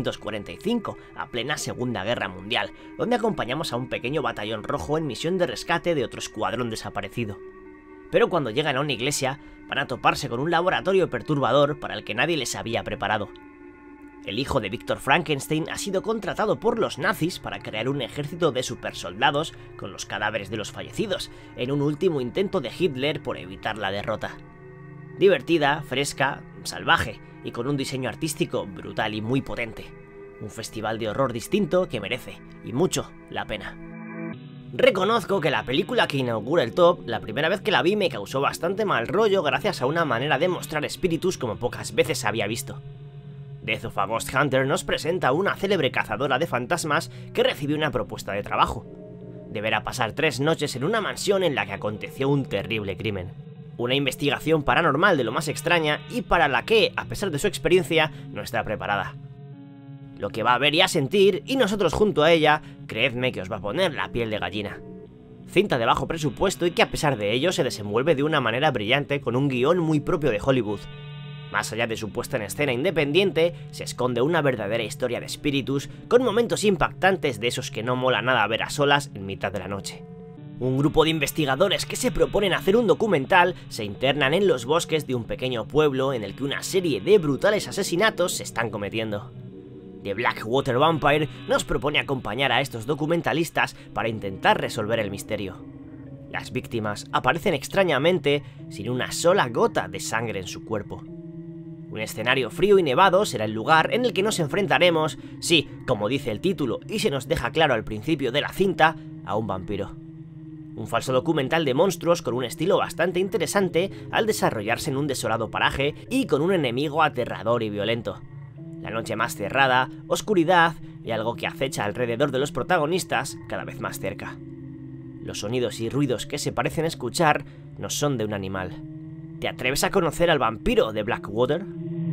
1945, a plena Segunda Guerra Mundial, donde acompañamos a un pequeño batallón rojo en misión de rescate de otro escuadrón desaparecido. Pero cuando llegan a una iglesia, van a toparse con un laboratorio perturbador para el que nadie les había preparado. El hijo de Víctor Frankenstein ha sido contratado por los nazis para crear un ejército de supersoldados con los cadáveres de los fallecidos, en un último intento de Hitler por evitar la derrota. Divertida, fresca, salvaje y con un diseño artístico brutal y muy potente. Un festival de horror distinto que merece, y mucho, la pena. Reconozco que la película que inaugura el top, la primera vez que la vi me causó bastante mal rollo gracias a una manera de mostrar espíritus como pocas veces había visto. Death of a Ghost Hunter nos presenta a una célebre cazadora de fantasmas que recibió una propuesta de trabajo. Deberá pasar 3 noches en una mansión en la que aconteció un terrible crimen. Una investigación paranormal de lo más extraña y para la que, a pesar de su experiencia, no está preparada. Lo que va a ver y a sentir, y nosotros junto a ella, creedme que os va a poner la piel de gallina. Cinta de bajo presupuesto y que a pesar de ello se desenvuelve de una manera brillante con un guión muy propio de Hollywood. Más allá de su puesta en escena independiente, se esconde una verdadera historia de espíritus con momentos impactantes de esos que no mola nada ver a solas en mitad de la noche. Un grupo de investigadores que se proponen hacer un documental se internan en los bosques de un pequeño pueblo en el que una serie de brutales asesinatos se están cometiendo. The Blackwater Vampire nos propone acompañar a estos documentalistas para intentar resolver el misterio. Las víctimas aparecen extrañamente sin una sola gota de sangre en su cuerpo. Un escenario frío y nevado será el lugar en el que nos enfrentaremos, sí, como dice el título y se nos deja claro al principio de la cinta, a un vampiro. Un falso documental de monstruos con un estilo bastante interesante al desarrollarse en un desolado paraje y con un enemigo aterrador y violento. La noche más cerrada, oscuridad y algo que acecha alrededor de los protagonistas cada vez más cerca. Los sonidos y ruidos que se parecen escuchar no son de un animal. ¿Te atreves a conocer al vampiro de Blackwater?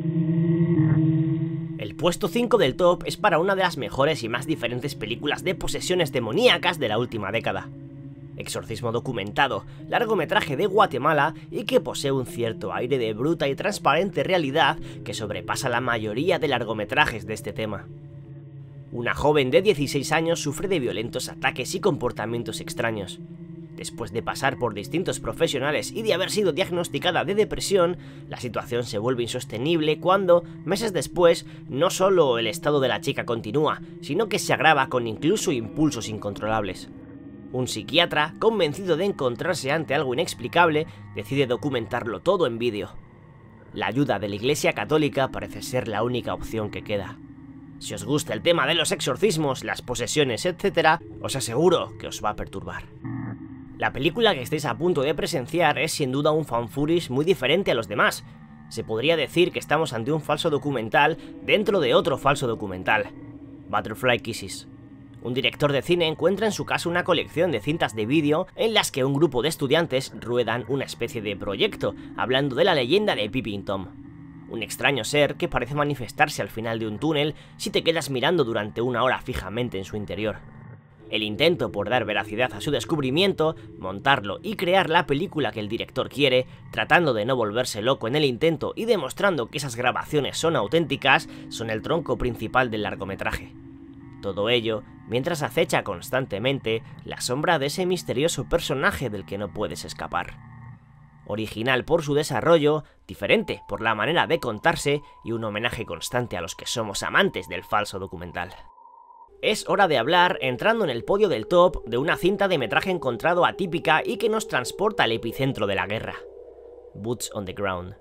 El puesto 5 del top es para una de las mejores y más diferentes películas de posesiones demoníacas de la última década. Exorcismo documentado, largometraje de Guatemala y que posee un cierto aire de bruta y transparente realidad que sobrepasa la mayoría de largometrajes de este tema. Una joven de 16 años sufre de violentos ataques y comportamientos extraños. Después de pasar por distintos profesionales y de haber sido diagnosticada de depresión, la situación se vuelve insostenible cuando, meses después, no solo el estado de la chica continúa, sino que se agrava con incluso impulsos incontrolables. Un psiquiatra, convencido de encontrarse ante algo inexplicable, decide documentarlo todo en vídeo. La ayuda de la Iglesia Católica parece ser la única opción que queda. Si os gusta el tema de los exorcismos, las posesiones, etc., os aseguro que os va a perturbar. La película que estáis a punto de presenciar es sin duda un found footage muy diferente a los demás. Se podría decir que estamos ante un falso documental dentro de otro falso documental. Butterfly Kisses. Un director de cine encuentra en su casa una colección de cintas de vídeo en las que un grupo de estudiantes ruedan una especie de proyecto, hablando de la leyenda de Peeping Tom. Un extraño ser que parece manifestarse al final de un túnel si te quedas mirando durante una hora fijamente en su interior. El intento por dar veracidad a su descubrimiento, montarlo y crear la película que el director quiere, tratando de no volverse loco en el intento y demostrando que esas grabaciones son auténticas, son el tronco principal del largometraje. Todo ello mientras acecha constantemente la sombra de ese misterioso personaje del que no puedes escapar. Original por su desarrollo, diferente por la manera de contarse y un homenaje constante a los que somos amantes del falso documental. Es hora de hablar, entrando en el podio del top, de una cinta de metraje encontrado atípica y que nos transporta al epicentro de la guerra. Boots on the Ground.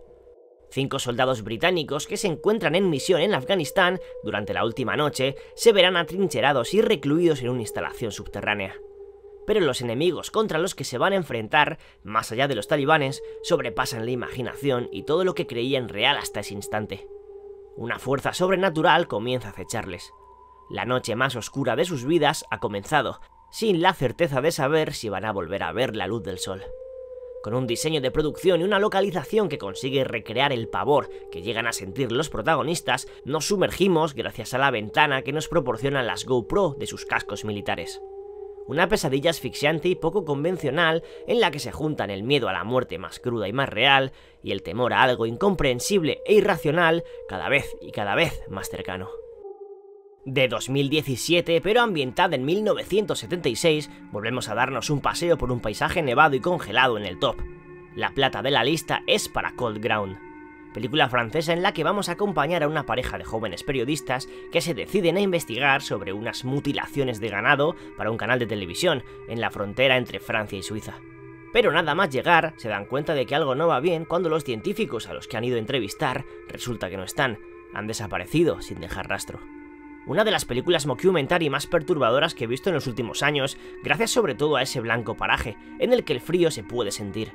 5 soldados británicos que se encuentran en misión en Afganistán durante la última noche se verán atrincherados y recluidos en una instalación subterránea. Pero los enemigos contra los que se van a enfrentar, más allá de los talibanes, sobrepasan la imaginación y todo lo que creían real hasta ese instante. Una fuerza sobrenatural comienza a acecharles. La noche más oscura de sus vidas ha comenzado, sin la certeza de saber si van a volver a ver la luz del sol. Con un diseño de producción y una localización que consigue recrear el pavor que llegan a sentir los protagonistas, nos sumergimos gracias a la ventana que nos proporcionan las GoPro de sus cascos militares. Una pesadilla asfixiante y poco convencional en la que se juntan el miedo a la muerte más cruda y más real y el temor a algo incomprensible e irracional cada vez más cercano. De 2017, pero ambientada en 1976, volvemos a darnos un paseo por un paisaje nevado y congelado en el top. La plata de la lista es para Cold Ground, película francesa en la que vamos a acompañar a una pareja de jóvenes periodistas que se deciden a investigar sobre unas mutilaciones de ganado para un canal de televisión en la frontera entre Francia y Suiza. Pero nada más llegar, se dan cuenta de que algo no va bien cuando los científicos a los que han ido a entrevistar resulta que no están, han desaparecido sin dejar rastro. Una de las películas mockumentary más perturbadoras que he visto en los últimos años, gracias sobre todo a ese blanco paraje, en el que el frío se puede sentir.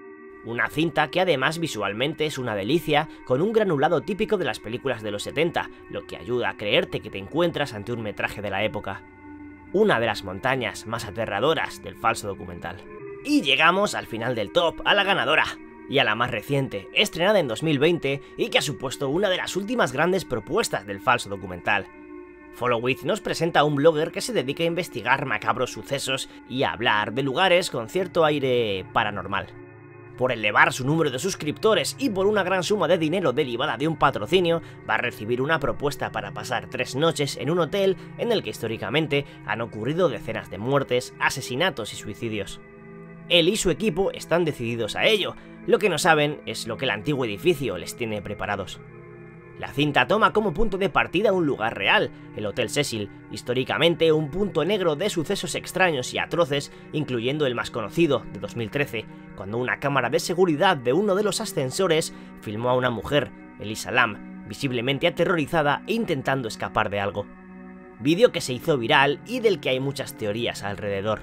Una cinta que además visualmente es una delicia, con un granulado típico de las películas de los 70, lo que ayuda a creerte que te encuentras ante un metraje de la época. Una de las montañas más aterradoras del falso documental. Y llegamos al final del top, a la ganadora. Y a la más reciente, estrenada en 2020 y que ha supuesto una de las últimas grandes propuestas del falso documental. Follow It nos presenta a un blogger que se dedica a investigar macabros sucesos y a hablar de lugares con cierto aire paranormal. Por elevar su número de suscriptores y por una gran suma de dinero derivada de un patrocinio, va a recibir una propuesta para pasar 3 noches en un hotel en el que históricamente han ocurrido decenas de muertes, asesinatos y suicidios. Él y su equipo están decididos a ello, lo que no saben es lo que el antiguo edificio les tiene preparados. La cinta toma como punto de partida un lugar real, el Hotel Cecil, históricamente un punto negro de sucesos extraños y atroces, incluyendo el más conocido, de 2013, cuando una cámara de seguridad de uno de los ascensores filmó a una mujer, Elisa Lam, visiblemente aterrorizada e intentando escapar de algo. Vídeo que se hizo viral y del que hay muchas teorías alrededor.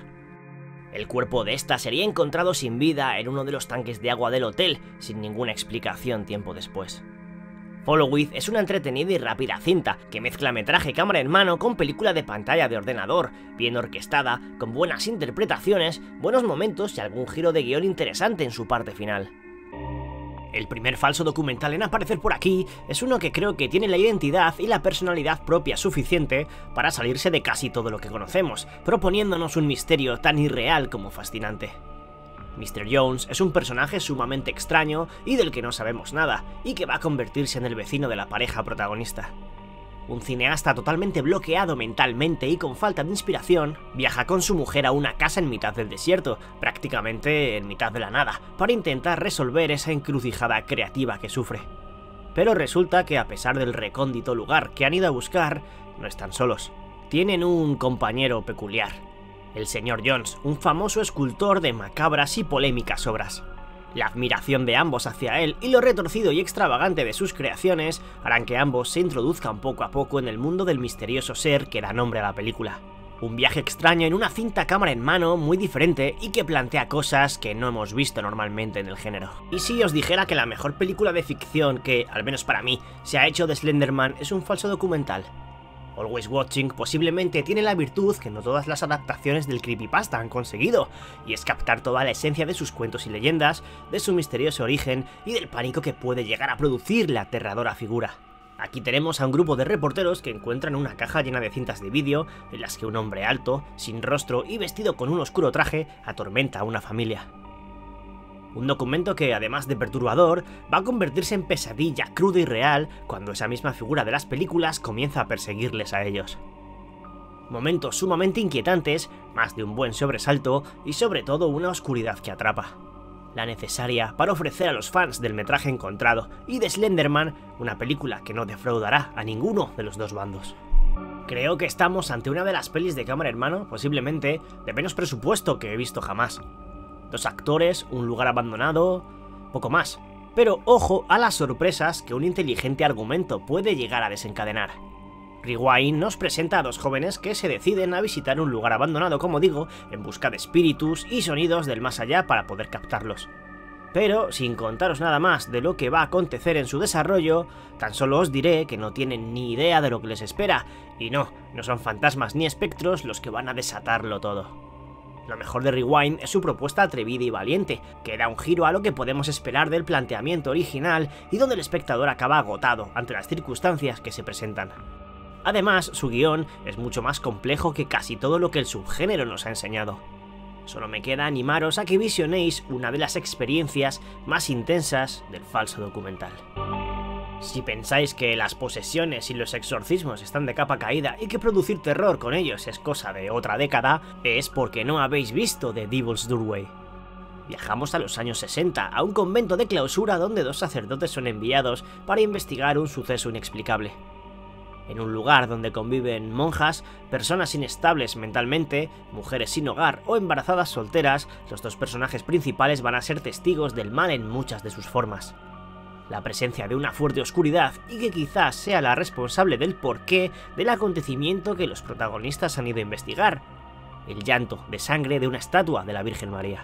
El cuerpo de esta sería encontrado sin vida en uno de los tanques de agua del hotel, sin ninguna explicación tiempo después. Follow It es una entretenida y rápida cinta que mezcla metraje cámara en mano con película de pantalla de ordenador, bien orquestada, con buenas interpretaciones, buenos momentos y algún giro de guión interesante en su parte final. El primer falso documental en aparecer por aquí es uno que creo que tiene la identidad y la personalidad propia suficiente para salirse de casi todo lo que conocemos, proponiéndonos un misterio tan irreal como fascinante. Mr. Jones es un personaje sumamente extraño y del que no sabemos nada, y que va a convertirse en el vecino de la pareja protagonista. Un cineasta totalmente bloqueado mentalmente y con falta de inspiración, viaja con su mujer a una casa en mitad del desierto, prácticamente en mitad de la nada, para intentar resolver esa encrucijada creativa que sufre. Pero resulta que a pesar del recóndito lugar que han ido a buscar, no están solos. Tienen un compañero peculiar. El Sr. Jones, un famoso escultor de macabras y polémicas obras. La admiración de ambos hacia él y lo retorcido y extravagante de sus creaciones harán que ambos se introduzcan poco a poco en el mundo del misterioso ser que da nombre a la película. Un viaje extraño en una cinta cámara en mano muy diferente y que plantea cosas que no hemos visto normalmente en el género. Y si os dijera que la mejor película de ficción que, al menos para mí, se ha hecho de Slenderman es un falso documental. Always Watching posiblemente tiene la virtud que no todas las adaptaciones del creepypasta han conseguido, y es captar toda la esencia de sus cuentos y leyendas, de su misterioso origen y del pánico que puede llegar a producir la aterradora figura. Aquí tenemos a un grupo de reporteros que encuentran una caja llena de cintas de vídeo en las que un hombre alto, sin rostro y vestido con un oscuro traje atormenta a una familia. Un documento que, además de perturbador, va a convertirse en pesadilla cruda y real cuando esa misma figura de las películas comienza a perseguirles a ellos. Momentos sumamente inquietantes, más de un buen sobresalto y sobre todo una oscuridad que atrapa. La necesaria para ofrecer a los fans del metraje encontrado y de Slenderman una película que no defraudará a ninguno de los dos bandos. Creo que estamos ante una de las pelis de cámara hermano, posiblemente, de menos presupuesto que he visto jamás. 2 actores, un lugar abandonado, poco más. Pero ojo a las sorpresas que un inteligente argumento puede llegar a desencadenar. Rewind nos presenta a 2 jóvenes que se deciden a visitar un lugar abandonado, como digo, en busca de espíritus y sonidos del más allá para poder captarlos. Pero, sin contaros nada más de lo que va a acontecer en su desarrollo, tan solo os diré que no tienen ni idea de lo que les espera, y no son fantasmas ni espectros los que van a desatarlo todo. Lo mejor de Rewind es su propuesta atrevida y valiente, que da un giro a lo que podemos esperar del planteamiento original y donde el espectador acaba agotado ante las circunstancias que se presentan. Además, su guión es mucho más complejo que casi todo lo que el subgénero nos ha enseñado. Solo me queda animaros a que visionéis una de las experiencias más intensas del falso documental. Si pensáis que las posesiones y los exorcismos están de capa caída y que producir terror con ellos es cosa de otra década, es porque no habéis visto The Devil's Doorway. Viajamos a los años 60, a un convento de clausura donde 2 sacerdotes son enviados para investigar un suceso inexplicable. En un lugar donde conviven monjas, personas inestables mentalmente, mujeres sin hogar o embarazadas solteras, los 2 personajes principales van a ser testigos del mal en muchas de sus formas. La presencia de una fuerte oscuridad y que quizás sea la responsable del porqué del acontecimiento que los protagonistas han ido a investigar: el llanto de sangre de una estatua de la Virgen María.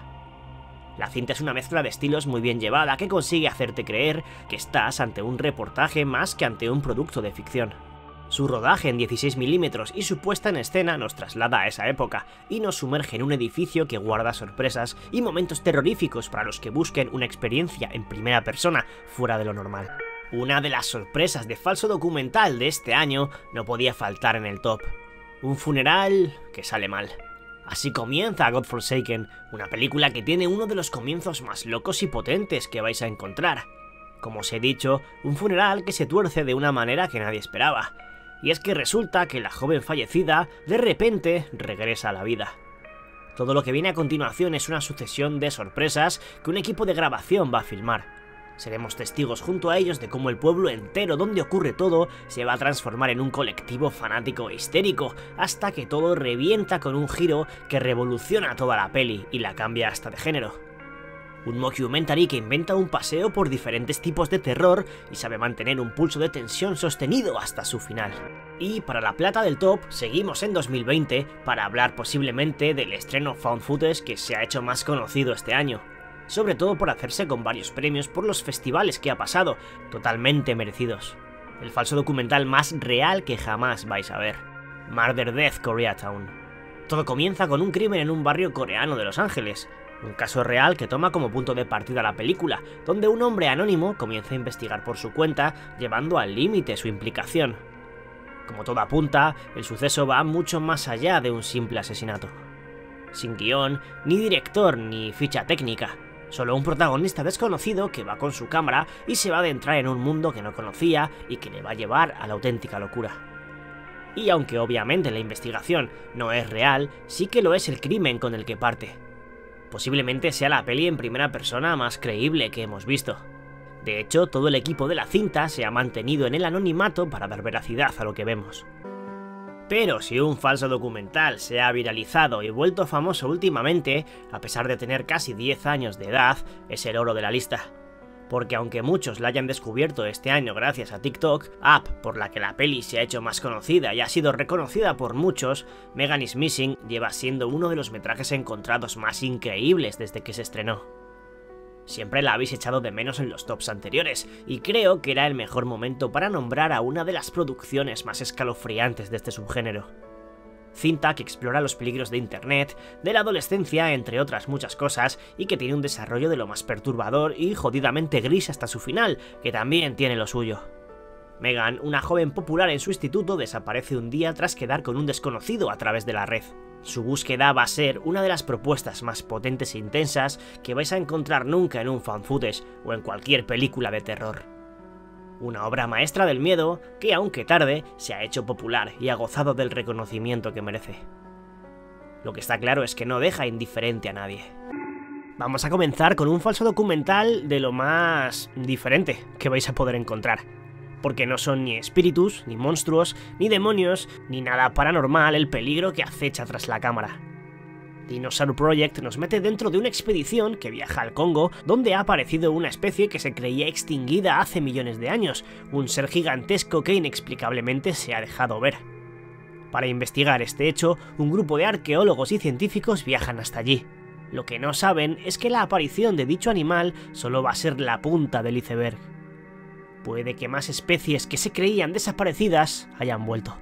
La cinta es una mezcla de estilos muy bien llevada que consigue hacerte creer que estás ante un reportaje más que ante un producto de ficción. Su rodaje en 16 mm y su puesta en escena nos traslada a esa época y nos sumerge en un edificio que guarda sorpresas y momentos terroríficos para los que busquen una experiencia en primera persona fuera de lo normal. Una de las sorpresas de falso documental de este año no podía faltar en el top: un funeral que sale mal. Así comienza God Forsaken, una película que tiene uno de los comienzos más locos y potentes que vais a encontrar. Como os he dicho, un funeral que se tuerce de una manera que nadie esperaba. Y es que resulta que la joven fallecida de repente regresa a la vida. Todo lo que viene a continuación es una sucesión de sorpresas que un equipo de grabación va a filmar. Seremos testigos junto a ellos de cómo el pueblo entero donde ocurre todo se va a transformar en un colectivo fanático e histérico, hasta que todo revienta con un giro que revoluciona toda la peli y la cambia hasta de género. Un mockumentary que inventa un paseo por diferentes tipos de terror y sabe mantener un pulso de tensión sostenido hasta su final. Y para la plata del top, seguimos en 2020 para hablar posiblemente del estreno found footage que se ha hecho más conocido este año. Sobre todo por hacerse con varios premios por los festivales que ha pasado, totalmente merecidos. El falso documental más real que jamás vais a ver. Murder Death Koreatown. Todo comienza con un crimen en un barrio coreano de Los Ángeles. Un caso real que toma como punto de partida la película, donde un hombre anónimo comienza a investigar por su cuenta, llevando al límite su implicación. Como todo apunta, el suceso va mucho más allá de un simple asesinato. Sin guión, ni director, ni ficha técnica. Solo un protagonista desconocido que va con su cámara y se va a adentrar en un mundo que no conocía y que le va a llevar a la auténtica locura. Y aunque obviamente la investigación no es real, sí que lo es el crimen con el que parte. Posiblemente sea la peli en primera persona más creíble que hemos visto. De hecho, todo el equipo de la cinta se ha mantenido en el anonimato para dar veracidad a lo que vemos. Pero si un falso documental se ha viralizado y vuelto famoso últimamente, a pesar de tener casi 10 años de edad, es el oro de la lista. Porque aunque muchos la hayan descubierto este año gracias a TikTok, app por la que la peli se ha hecho más conocida y ha sido reconocida por muchos, Megan is Missing lleva siendo uno de los metrajes encontrados más increíbles desde que se estrenó. Siempre la habéis echado de menos en los tops anteriores, y creo que era el mejor momento para nombrar a una de las producciones más escalofriantes de este subgénero. Cinta que explora los peligros de internet, de la adolescencia, entre otras muchas cosas, y que tiene un desarrollo de lo más perturbador y jodidamente gris hasta su final, que también tiene lo suyo. Megan, una joven popular en su instituto, desaparece un día tras quedar con un desconocido a través de la red. Su búsqueda va a ser una de las propuestas más potentes e intensas que vais a encontrar nunca en un fan footage o en cualquier película de terror. Una obra maestra del miedo que, aunque tarde, se ha hecho popular y ha gozado del reconocimiento que merece. Lo que está claro es que no deja indiferente a nadie. Vamos a comenzar con un falso documental de lo más diferente que vais a poder encontrar. Porque no son ni espíritus, ni monstruos, ni demonios, ni nada paranormal el peligro que acecha tras la cámara. Dinosaur Project nos mete dentro de una expedición que viaja al Congo, donde ha aparecido una especie que se creía extinguida hace millones de años, un ser gigantesco que inexplicablemente se ha dejado ver. Para investigar este hecho, un grupo de arqueólogos y científicos viajan hasta allí. Lo que no saben es que la aparición de dicho animal solo va a ser la punta del iceberg. Puede que más especies que se creían desaparecidas hayan vuelto.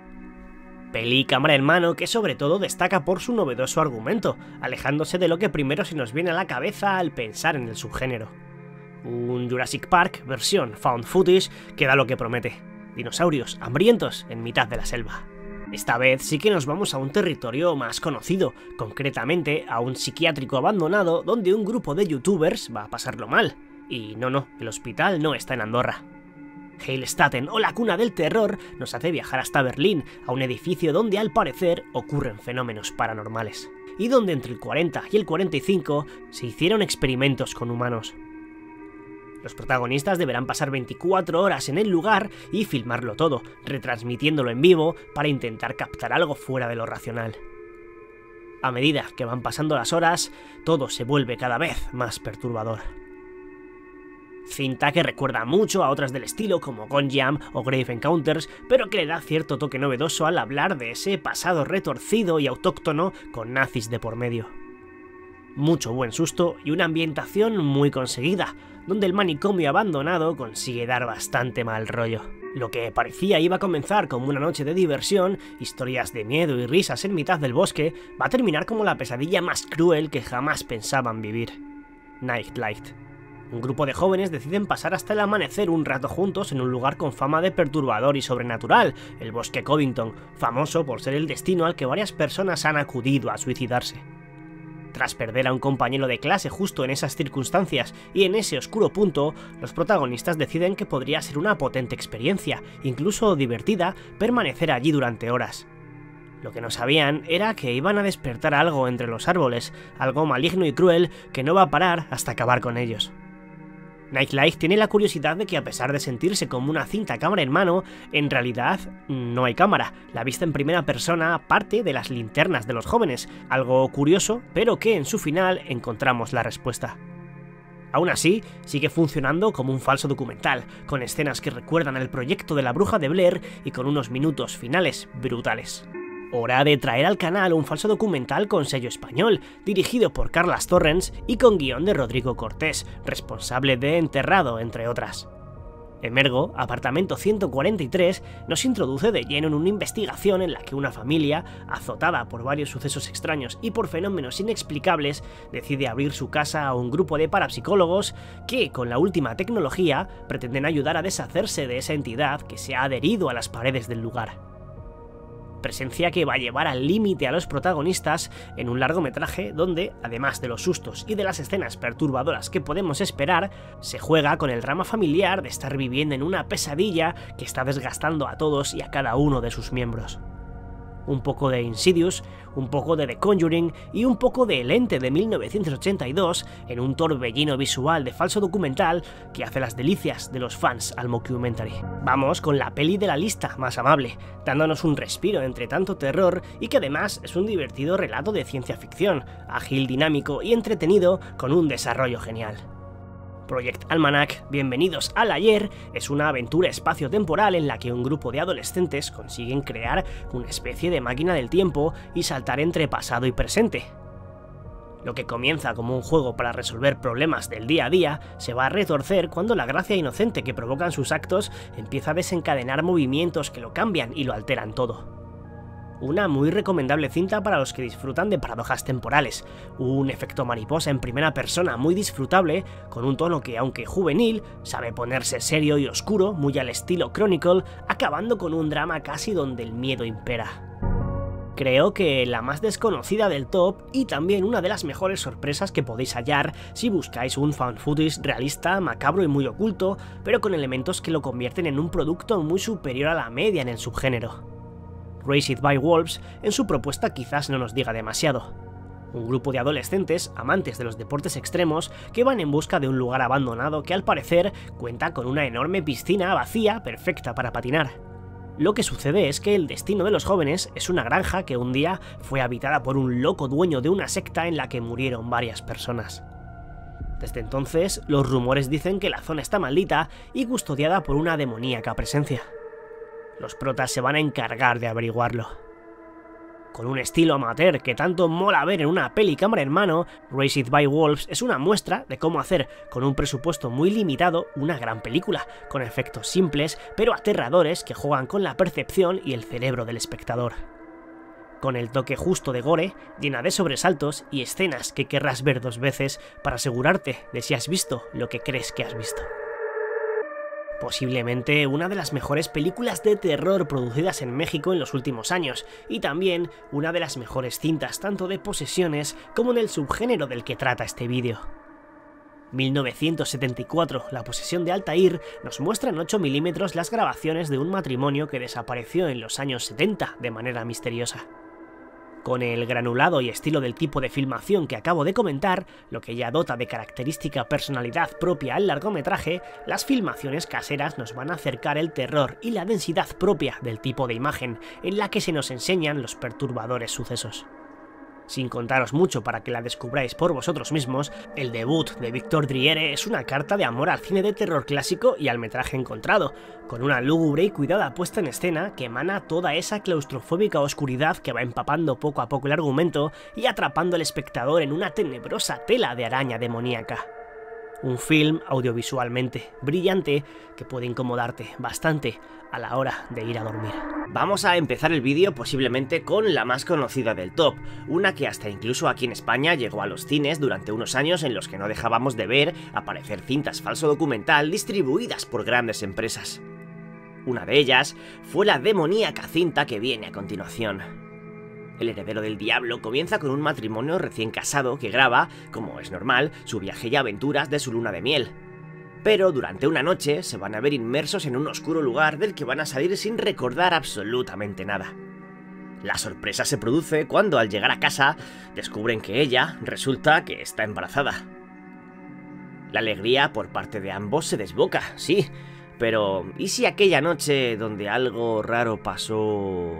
Peli cámara en mano que sobre todo destaca por su novedoso argumento, alejándose de lo que primero se nos viene a la cabeza al pensar en el subgénero. Un Jurassic Park versión found footage que da lo que promete. Dinosaurios hambrientos en mitad de la selva. Esta vez sí que nos vamos a un territorio más conocido, concretamente a un psiquiátrico abandonado donde un grupo de youtubers va a pasarlo mal. Y no, el hospital no está en Andorra. Heilstatten, o la cuna del terror, nos hace viajar hasta Berlín, a un edificio donde al parecer ocurren fenómenos paranormales, y donde entre el 40 y el 45 se hicieron experimentos con humanos. Los protagonistas deberán pasar 24 horas en el lugar y filmarlo todo, retransmitiéndolo en vivo para intentar captar algo fuera de lo racional. A medida que van pasando las horas, todo se vuelve cada vez más perturbador. Cinta que recuerda mucho a otras del estilo como Gone Jam o Grave Encounters, pero que le da cierto toque novedoso al hablar de ese pasado retorcido y autóctono con nazis de por medio. Mucho buen susto y una ambientación muy conseguida, donde el manicomio abandonado consigue dar bastante mal rollo. Lo que parecía iba a comenzar como una noche de diversión, historias de miedo y risas en mitad del bosque, va a terminar como la pesadilla más cruel que jamás pensaban vivir. Nightlight. Un grupo de jóvenes deciden pasar hasta el amanecer un rato juntos en un lugar con fama de perturbador y sobrenatural, el bosque Covington, famoso por ser el destino al que varias personas han acudido a suicidarse. Tras perder a un compañero de clase justo en esas circunstancias y en ese oscuro punto, los protagonistas deciden que podría ser una potente experiencia, incluso divertida, permanecer allí durante horas. Lo que no sabían era que iban a despertar algo entre los árboles, algo maligno y cruel que no va a parar hasta acabar con ellos. Nightlight tiene la curiosidad de que a pesar de sentirse como una cinta cámara en mano, en realidad no hay cámara. La vista en primera persona parte de las linternas de los jóvenes, algo curioso, pero que en su final encontramos la respuesta. Aún así, sigue funcionando como un falso documental, con escenas que recuerdan el proyecto de la Bruja de Blair y con unos minutos finales brutales. Hora de traer al canal un falso documental con sello español, dirigido por Carlas Torrens y con guión de Rodrigo Cortés, responsable de Enterrado, entre otras. Emergo, apartamento 143, nos introduce de lleno en una investigación en la que una familia, azotada por varios sucesos extraños y por fenómenos inexplicables, decide abrir su casa a un grupo de parapsicólogos que, con la última tecnología, pretenden ayudar a deshacerse de esa entidad que se ha adherido a las paredes del lugar. Presencia que va a llevar al límite a los protagonistas en un largometraje donde, además de los sustos y de las escenas perturbadoras que podemos esperar, se juega con el drama familiar de estar viviendo en una pesadilla que está desgastando a todos y a cada uno de sus miembros. Un poco de Insidious, un poco de The Conjuring y un poco de El Ente de 1982 en un torbellino visual de falso documental que hace las delicias de los fans al mockumentary. Vamos con la peli de la lista más amable, dándonos un respiro entre tanto terror y que además es un divertido relato de ciencia ficción, ágil, dinámico y entretenido con un desarrollo genial. Project Almanac, Bienvenidos al Ayer, es una aventura espacio-temporal en la que un grupo de adolescentes consiguen crear una especie de máquina del tiempo y saltar entre pasado y presente. Lo que comienza como un juego para resolver problemas del día a día se va a retorcer cuando la gracia inocente que provocan sus actos empieza a desencadenar movimientos que lo cambian y lo alteran todo. Una muy recomendable cinta para los que disfrutan de paradojas temporales, un efecto mariposa en primera persona muy disfrutable, con un tono que, aunque juvenil, sabe ponerse serio y oscuro, muy al estilo Chronicle, acabando con un drama casi donde el miedo impera. Creo que la más desconocida del top y también una de las mejores sorpresas que podéis hallar si buscáis un found footage realista, macabro y muy oculto, pero con elementos que lo convierten en un producto muy superior a la media en el subgénero. Raised by Wolves en su propuesta quizás no nos diga demasiado. Un grupo de adolescentes, amantes de los deportes extremos, que van en busca de un lugar abandonado que al parecer cuenta con una enorme piscina vacía perfecta para patinar. Lo que sucede es que el destino de los jóvenes es una granja que un día fue habitada por un loco dueño de una secta en la que murieron varias personas. Desde entonces, los rumores dicen que la zona está maldita y custodiada por una demoníaca presencia. Los protas se van a encargar de averiguarlo. Con un estilo amateur que tanto mola ver en una peli cámara en mano, Raised by Wolves es una muestra de cómo hacer, con un presupuesto muy limitado, una gran película, con efectos simples pero aterradores que juegan con la percepción y el cerebro del espectador. Con el toque justo de gore, llena de sobresaltos y escenas que querrás ver 2 veces para asegurarte de si has visto lo que crees que has visto. Posiblemente una de las mejores películas de terror producidas en México en los últimos años, y también una de las mejores cintas tanto de posesiones como en el subgénero del que trata este vídeo. 1974, La posesión de Altair, nos muestra en 8 mm las grabaciones de un matrimonio que desapareció en los años 70 de manera misteriosa. Con el granulado y estilo del tipo de filmación que acabo de comentar, lo que ya dota de característica personalidad propia al largometraje, las filmaciones caseras nos van a acercar el terror y la densidad propia del tipo de imagen en la que se nos enseñan los perturbadores sucesos. Sin contaros mucho para que la descubráis por vosotros mismos, el debut de Victor Driere es una carta de amor al cine de terror clásico y al metraje encontrado, con una lúgubre y cuidada puesta en escena que emana toda esa claustrofóbica oscuridad que va empapando poco a poco el argumento y atrapando al espectador en una tenebrosa tela de araña demoníaca. Un film audiovisualmente brillante que puede incomodarte bastante a la hora de ir a dormir. Vamos a empezar el vídeo posiblemente con la más conocida del top, una que hasta incluso aquí en España llegó a los cines durante unos años en los que no dejábamos de ver aparecer cintas falso documental distribuidas por grandes empresas. Una de ellas fue la demoníaca cinta que viene a continuación. El heredero del diablo comienza con un matrimonio recién casado que graba, como es normal, su viaje y aventuras de su luna de miel. Pero durante una noche se van a ver inmersos en un oscuro lugar del que van a salir sin recordar absolutamente nada. La sorpresa se produce cuando al llegar a casa descubren que ella resulta que está embarazada. La alegría por parte de ambos se desboca, sí, pero ¿y si aquella noche donde algo raro pasó...?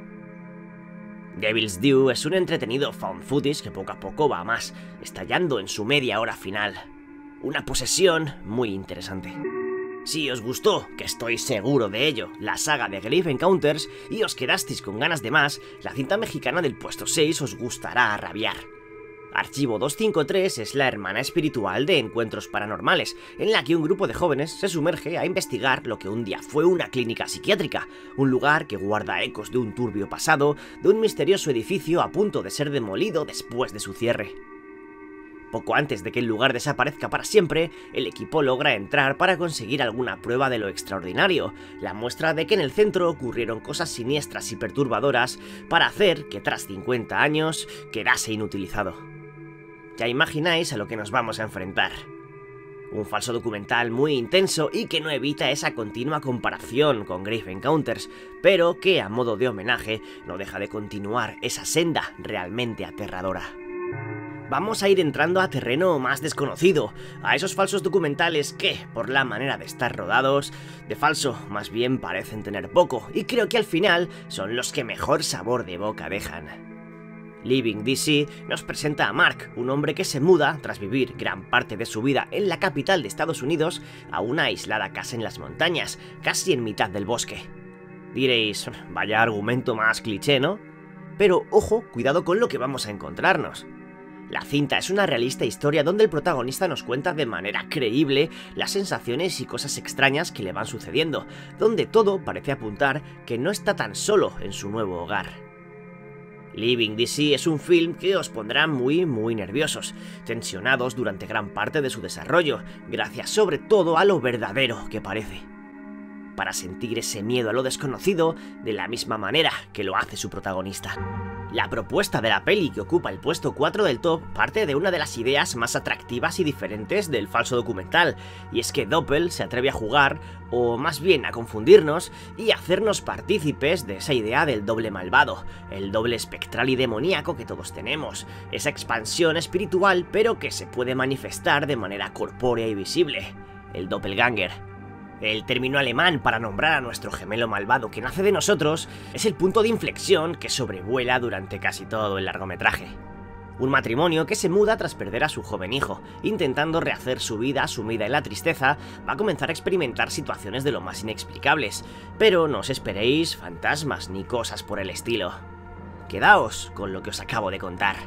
Devil's Due es un entretenido found footage que poco a poco va a más, estallando en su media hora final. Una posesión muy interesante. Si os gustó, que estoy seguro de ello, la saga de Grave Encounters y os quedasteis con ganas de más, la cinta mexicana del puesto 6 os gustará a rabiar. Archivo 253 es la hermana espiritual de Encuentros Paranormales, en la que un grupo de jóvenes se sumerge a investigar lo que un día fue una clínica psiquiátrica, un lugar que guarda ecos de un turbio pasado, de un misterioso edificio a punto de ser demolido después de su cierre. Poco antes de que el lugar desaparezca para siempre, el equipo logra entrar para conseguir alguna prueba de lo extraordinario, la muestra de que en el centro ocurrieron cosas siniestras y perturbadoras para hacer que tras 50 años quedase inutilizado. Ya imagináis a lo que nos vamos a enfrentar. Un falso documental muy intenso y que no evita esa continua comparación con Grave Encounters, pero que a modo de homenaje no deja de continuar esa senda realmente aterradora. Vamos a ir entrando a terreno más desconocido, a esos falsos documentales que, por la manera de estar rodados, de falso más bien parecen tener poco, y creo que al final son los que mejor sabor de boca dejan. Living DC nos presenta a Mark, un hombre que se muda, tras vivir gran parte de su vida en la capital de Estados Unidos, a una aislada casa en las montañas, casi en mitad del bosque. Diréis, vaya argumento más cliché, ¿no? Pero ojo, cuidado con lo que vamos a encontrarnos. La cinta es una realista historia donde el protagonista nos cuenta de manera creíble las sensaciones y cosas extrañas que le van sucediendo, donde todo parece apuntar que no está tan solo en su nuevo hogar. Leaving DC es un film que os pondrá muy nerviosos, tensionados durante gran parte de su desarrollo, gracias sobre todo a lo verdadero que parece, para sentir ese miedo a lo desconocido de la misma manera que lo hace su protagonista. La propuesta de la peli, que ocupa el puesto 4 del top, parte de una de las ideas más atractivas y diferentes del falso documental, y es que Doppel se atreve a jugar, o más bien a confundirnos, y hacernos partícipes de esa idea del doble malvado, el doble espectral y demoníaco que todos tenemos, esa expansión espiritual pero que se puede manifestar de manera corpórea y visible, el doppelganger. El término alemán para nombrar a nuestro gemelo malvado que nace de nosotros es el punto de inflexión que sobrevuela durante casi todo el largometraje. Un matrimonio que se muda tras perder a su joven hijo, intentando rehacer su vida sumida en la tristeza, va a comenzar a experimentar situaciones de lo más inexplicables, pero no os esperéis fantasmas ni cosas por el estilo. Quedaos con lo que os acabo de contar.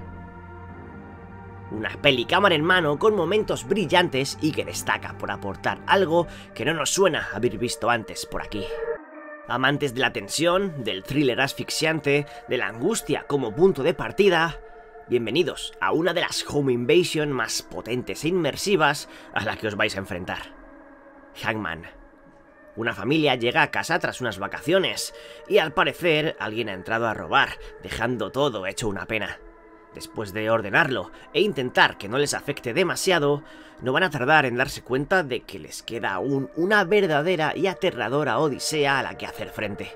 Una peli cámara en mano con momentos brillantes y que destaca por aportar algo que no nos suena haber visto antes por aquí. Amantes de la tensión, del thriller asfixiante, de la angustia como punto de partida, bienvenidos a una de las home invasion más potentes e inmersivas a la que os vais a enfrentar. Hangman. Una familia llega a casa tras unas vacaciones y al parecer alguien ha entrado a robar, dejando todo hecho una pena. Después de ordenarlo e intentar que no les afecte demasiado, no van a tardar en darse cuenta de que les queda aún una verdadera y aterradora odisea a la que hacer frente.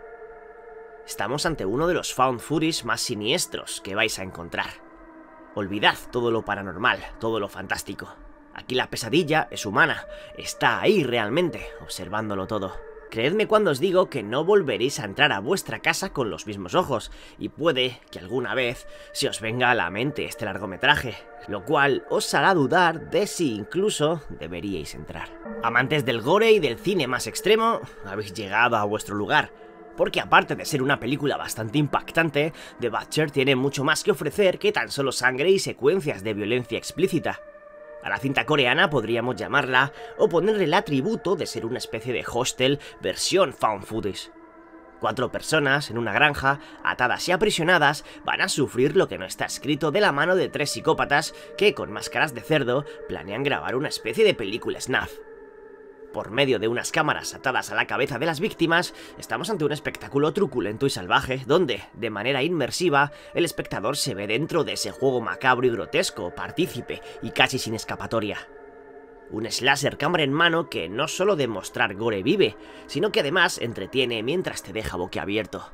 Estamos ante uno de los found footage más siniestros que vais a encontrar. Olvidad todo lo paranormal, todo lo fantástico. Aquí la pesadilla es humana, está ahí realmente, observándolo todo. Creedme cuando os digo que no volveréis a entrar a vuestra casa con los mismos ojos, y puede que alguna vez se os venga a la mente este largometraje, lo cual os hará dudar de si incluso deberíais entrar. Amantes del gore y del cine más extremo, habéis llegado a vuestro lugar, porque aparte de ser una película bastante impactante, The Butcher tiene mucho más que ofrecer que tan solo sangre y secuencias de violencia explícita. A la cinta coreana podríamos llamarla o ponerle el atributo de ser una especie de Hostel versión found footage. 4 personas en una granja, atadas y aprisionadas, van a sufrir lo que no está escrito de la mano de 3 psicópatas que, con máscaras de cerdo, planean grabar una especie de película snuff. Por medio de unas cámaras atadas a la cabeza de las víctimas, estamos ante un espectáculo truculento y salvaje, donde, de manera inmersiva, el espectador se ve dentro de ese juego macabro y grotesco, partícipe y casi sin escapatoria. Un slasher cámara en mano que no solo de mostrar gore vive, sino que además entretiene mientras te deja boquiabierto.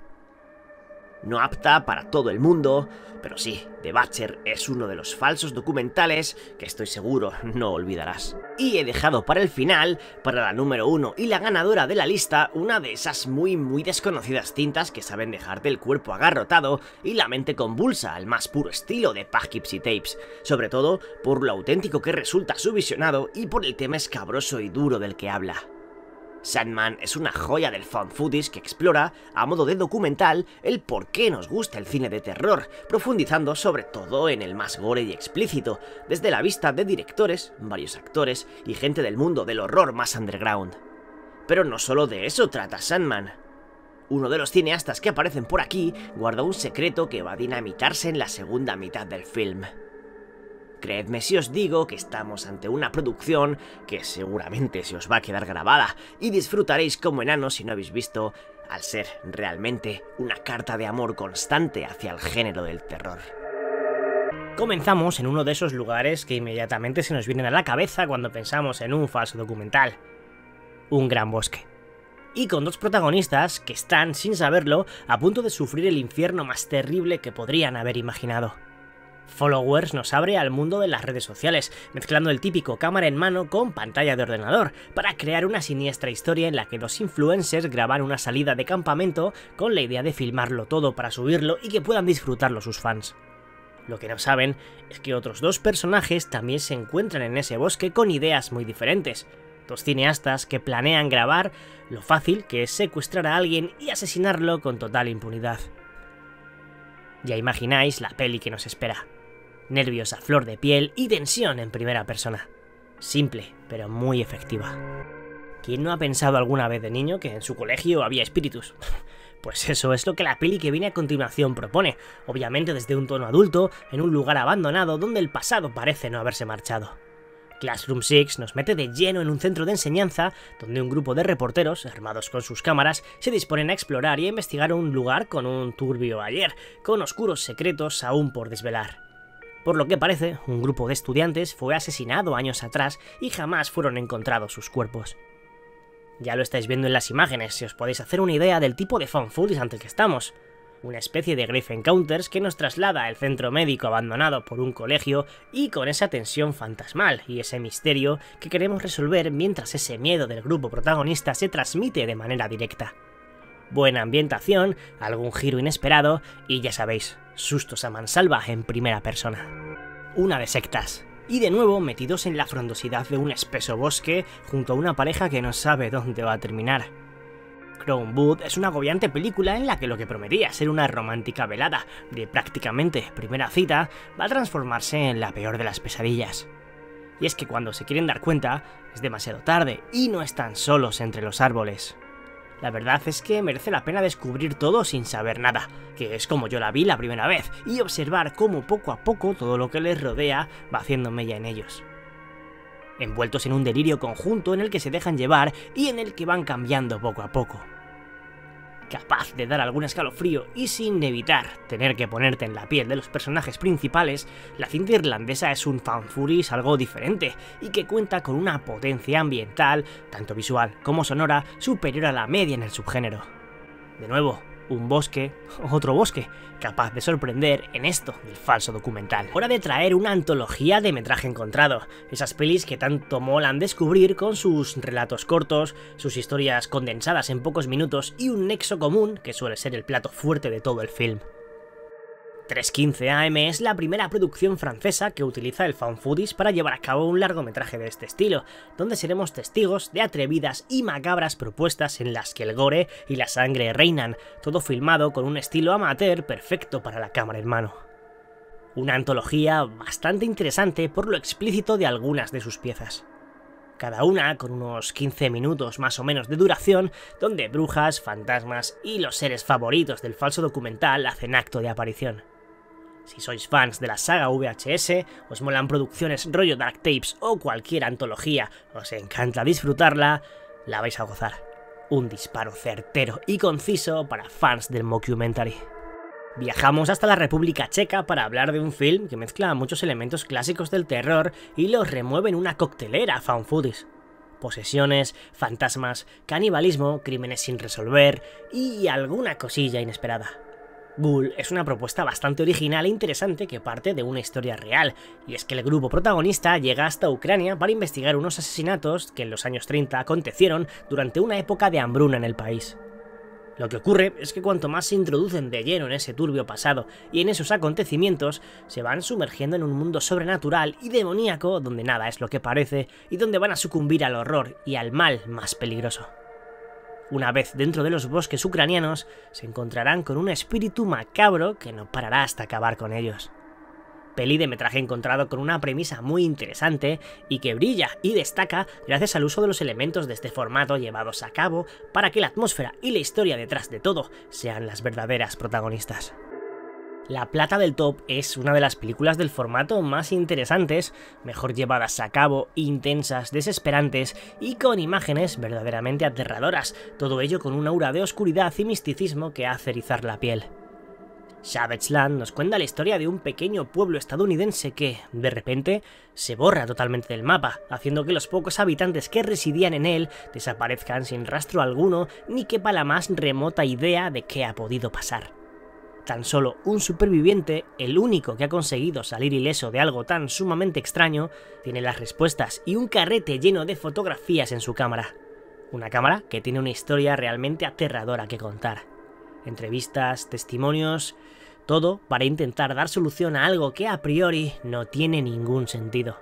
No apta para todo el mundo, pero sí, The Butcher es uno de los falsos documentales que estoy seguro no olvidarás. Y he dejado para el final, para la número 1 y la ganadora de la lista, una de esas muy desconocidas cintas que saben dejarte el cuerpo agarrotado y la mente convulsa al más puro estilo de Poughkeepsie Tapes, sobre todo por lo auténtico que resulta su visionado y por el tema escabroso y duro del que habla. Sandman es una joya del found footage que explora, a modo de documental, el por qué nos gusta el cine de terror, profundizando sobre todo en el más gore y explícito, desde la vista de directores, varios actores y gente del mundo del horror más underground. Pero no solo de eso trata Sandman. Uno de los cineastas que aparecen por aquí guarda un secreto que va a dinamitarse en la segunda mitad del film. Creedme si os digo que estamos ante una producción que seguramente se os va a quedar grabada y disfrutaréis como enanos si no habéis visto, al ser realmente una carta de amor constante hacia el género del terror. Comenzamos en uno de esos lugares que inmediatamente se nos vienen a la cabeza cuando pensamos en un falso documental. Un gran bosque. Y con 2 protagonistas que están, sin saberlo, a punto de sufrir el infierno más terrible que podrían haber imaginado. Followers nos abre al mundo de las redes sociales, mezclando el típico cámara en mano con pantalla de ordenador, para crear una siniestra historia en la que 2 influencers graban una salida de campamento con la idea de filmarlo todo para subirlo y que puedan disfrutarlo sus fans. Lo que no saben es que otros 2 personajes también se encuentran en ese bosque con ideas muy diferentes. 2 cineastas que planean grabar lo fácil que es secuestrar a alguien y asesinarlo con total impunidad. Ya imagináis la peli que nos espera. nervios a flor de piel y tensión en primera persona. Simple, pero muy efectiva. ¿Quién no ha pensado alguna vez de niño que en su colegio había espíritus? Pues eso es lo que la peli que viene a continuación propone, obviamente desde un tono adulto, en un lugar abandonado donde el pasado parece no haberse marchado. Classroom 6 nos mete de lleno en un centro de enseñanza donde un grupo de reporteros, armados con sus cámaras, se disponen a explorar y a investigar un lugar con un turbio ayer, con oscuros secretos aún por desvelar. Por lo que parece, un grupo de estudiantes fue asesinado años atrás y jamás fueron encontrados sus cuerpos. Ya lo estáis viendo en las imágenes, si os podéis hacer una idea del tipo de fan footage ante el que estamos. Una especie de Grave Encounters que nos traslada al centro médico abandonado por un colegio y con esa tensión fantasmal y ese misterio que queremos resolver mientras ese miedo del grupo protagonista se transmite de manera directa. Buena ambientación, algún giro inesperado y ya sabéis, sustos a mansalva en primera persona. Una de sectas. Y de nuevo metidos en la frondosidad de un espeso bosque junto a una pareja que no sabe dónde va a terminar. Crown Wood es una agobiante película en la que lo que prometía ser una romántica velada de prácticamente primera cita va a transformarse en la peor de las pesadillas. Y es que cuando se quieren dar cuenta es demasiado tarde y no están solos entre los árboles. La verdad es que merece la pena descubrir todo sin saber nada, que es como yo la vi la primera vez, y observar cómo poco a poco todo lo que les rodea va haciendo mella en ellos. Envueltos en un delirio conjunto en el que se dejan llevar y en el que van cambiando poco a poco. Capaz de dar algún escalofrío y sin evitar tener que ponerte en la piel de los personajes principales, la cinta irlandesa es un fanfuris algo diferente y que cuenta con una potencia ambiental, tanto visual como sonora, superior a la media en el subgénero. De nuevo, un bosque, otro bosque, capaz de sorprender en esto del falso documental. Hora de traer una antología de metraje encontrado, esas pelis que tanto molan descubrir con sus relatos cortos, sus historias condensadas en pocos minutos y un nexo común que suele ser el plato fuerte de todo el film. 315 AM es la primera producción francesa que utiliza el found footage para llevar a cabo un largometraje de este estilo, donde seremos testigos de atrevidas y macabras propuestas en las que el gore y la sangre reinan, todo filmado con un estilo amateur perfecto para la cámara en mano. Una antología bastante interesante por lo explícito de algunas de sus piezas. Cada una con unos 15 minutos más o menos de duración, donde brujas, fantasmas y los seres favoritos del falso documental hacen acto de aparición. Si sois fans de la saga VHS, os molan producciones rollo Dark Tapes o cualquier antología, os encanta disfrutarla, la vais a gozar. Un disparo certero y conciso para fans del mockumentary. Viajamos hasta la República Checa para hablar de un film que mezcla muchos elementos clásicos del terror y los remueve en una coctelera found footage. Posesiones, fantasmas, canibalismo, crímenes sin resolver y alguna cosilla inesperada. Ghoul es una propuesta bastante original e interesante que parte de una historia real, y es que el grupo protagonista llega hasta Ucrania para investigar unos asesinatos que en los años 30 acontecieron durante una época de hambruna en el país. Lo que ocurre es que cuanto más se introducen de lleno en ese turbio pasado y en esos acontecimientos, se van sumergiendo en un mundo sobrenatural y demoníaco donde nada es lo que parece y donde van a sucumbir al horror y al mal más peligroso. Una vez dentro de los bosques ucranianos, se encontrarán con un espíritu macabro que no parará hasta acabar con ellos. Peli de metraje encontrado con una premisa muy interesante y que brilla y destaca gracias al uso de los elementos de este formato llevados a cabo para que la atmósfera y la historia detrás de todo sean las verdaderas protagonistas. La Plata del Top es una de las películas del formato más interesantes, mejor llevadas a cabo, intensas, desesperantes y con imágenes verdaderamente aterradoras, todo ello con un aura de oscuridad y misticismo que hace erizar la piel. Savage Land nos cuenta la historia de un pequeño pueblo estadounidense que, de repente, se borra totalmente del mapa, haciendo que los pocos habitantes que residían en él desaparezcan sin rastro alguno ni quepa la más remota idea de qué ha podido pasar. Tan solo un superviviente, el único que ha conseguido salir ileso de algo tan sumamente extraño, tiene las respuestas y un carrete lleno de fotografías en su cámara. Una cámara que tiene una historia realmente aterradora que contar. Entrevistas, testimonios, todo para intentar dar solución a algo que a priori no tiene ningún sentido.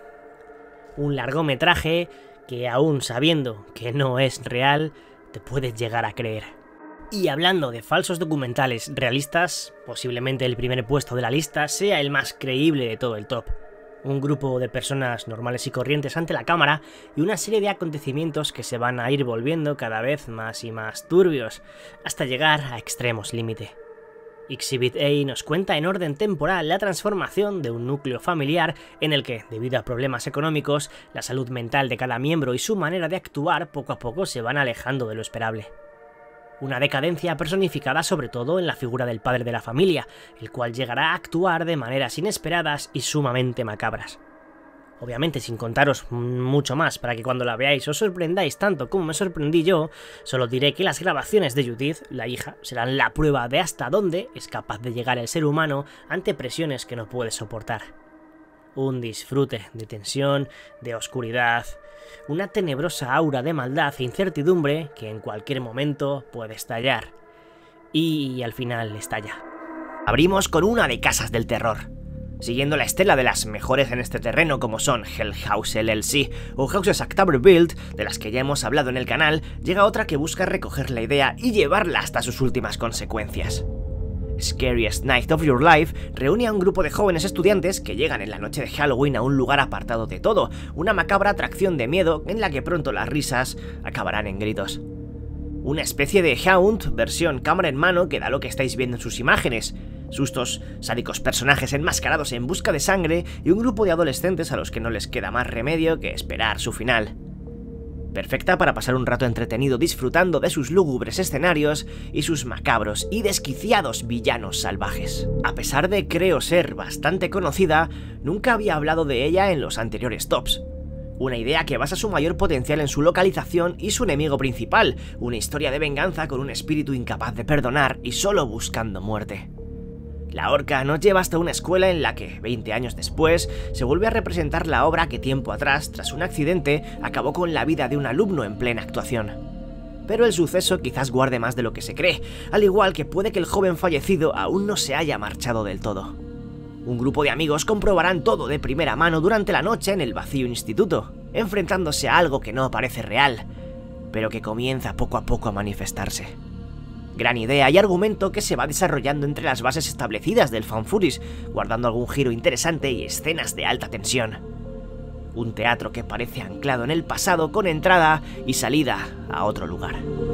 Un largometraje que aún sabiendo que no es real, te puedes llegar a creer. Y hablando de falsos documentales realistas, posiblemente el primer puesto de la lista sea el más creíble de todo el top. Un grupo de personas normales y corrientes ante la cámara y una serie de acontecimientos que se van a ir volviendo cada vez más y más turbios, hasta llegar a extremos límite. Exhibit A nos cuenta en orden temporal la transformación de un núcleo familiar en el que, debido a problemas económicos, la salud mental de cada miembro y su manera de actuar poco a poco se van alejando de lo esperable. Una decadencia personificada sobre todo en la figura del padre de la familia, el cual llegará a actuar de maneras inesperadas y sumamente macabras. Obviamente sin contaros mucho más para que cuando la veáis os sorprendáis tanto como me sorprendí yo, solo diré que las grabaciones de Judith, la hija, serán la prueba de hasta dónde es capaz de llegar el ser humano ante presiones que no puede soportar. Un disfrute de tensión, de oscuridad, una tenebrosa aura de maldad e incertidumbre que en cualquier momento puede estallar. Y al final estalla. Abrimos con una de Casas del Terror. Siguiendo la estela de las mejores en este terreno como son Hell House LLC o Houses October Build, de las que ya hemos hablado en el canal, llega otra que busca recoger la idea y llevarla hasta sus últimas consecuencias. Scariest Night of Your Life reúne a un grupo de jóvenes estudiantes que llegan en la noche de Halloween a un lugar apartado de todo, una macabra atracción de miedo en la que pronto las risas acabarán en gritos. Una especie de Haunt versión cámara en mano que da lo que estáis viendo en sus imágenes, sustos, sádicos personajes enmascarados en busca de sangre y un grupo de adolescentes a los que no les queda más remedio que esperar su final. Perfecta para pasar un rato entretenido disfrutando de sus lúgubres escenarios y sus macabros y desquiciados villanos salvajes. A pesar de creo ser bastante conocida, nunca había hablado de ella en los anteriores tops. Una idea que basa su mayor potencial en su localización y su enemigo principal, una historia de venganza con un espíritu incapaz de perdonar y solo buscando muerte. La horca nos lleva hasta una escuela en la que, 20 años después, se vuelve a representar la obra que tiempo atrás, tras un accidente, acabó con la vida de un alumno en plena actuación. Pero el suceso quizás guarde más de lo que se cree, al igual que puede que el joven fallecido aún no se haya marchado del todo. Un grupo de amigos comprobarán todo de primera mano durante la noche en el vacío instituto, enfrentándose a algo que no parece real, pero que comienza poco a poco a manifestarse. Gran idea y argumento que se va desarrollando entre las bases establecidas del fanfuris, guardando algún giro interesante y escenas de alta tensión. Un teatro que parece anclado en el pasado con entrada y salida a otro lugar.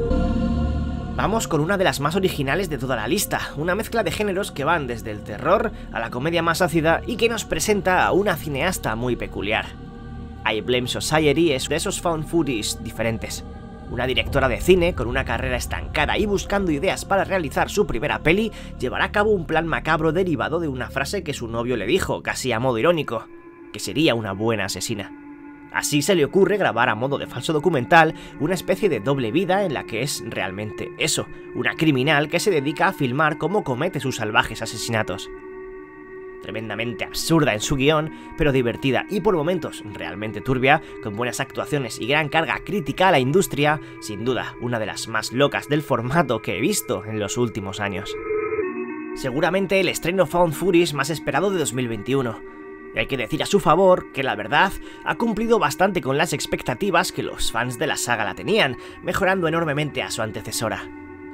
Vamos con una de las más originales de toda la lista, una mezcla de géneros que van desde el terror a la comedia más ácida y que nos presenta a una cineasta muy peculiar. I Blame Society es de esos found footage diferentes. Una directora de cine con una carrera estancada y buscando ideas para realizar su primera peli, llevará a cabo un plan macabro derivado de una frase que su novio le dijo, casi a modo irónico, que sería una buena asesina. Así se le ocurre grabar a modo de falso documental una especie de doble vida en la que es realmente eso, una criminal que se dedica a filmar cómo comete sus salvajes asesinatos. Tremendamente absurda en su guión, pero divertida y por momentos realmente turbia, con buenas actuaciones y gran carga crítica a la industria, sin duda una de las más locas del formato que he visto en los últimos años. Seguramente el estreno found footage más esperado de 2021. Y hay que decir a su favor que la verdad ha cumplido bastante con las expectativas que los fans de la saga la tenían, mejorando enormemente a su antecesora.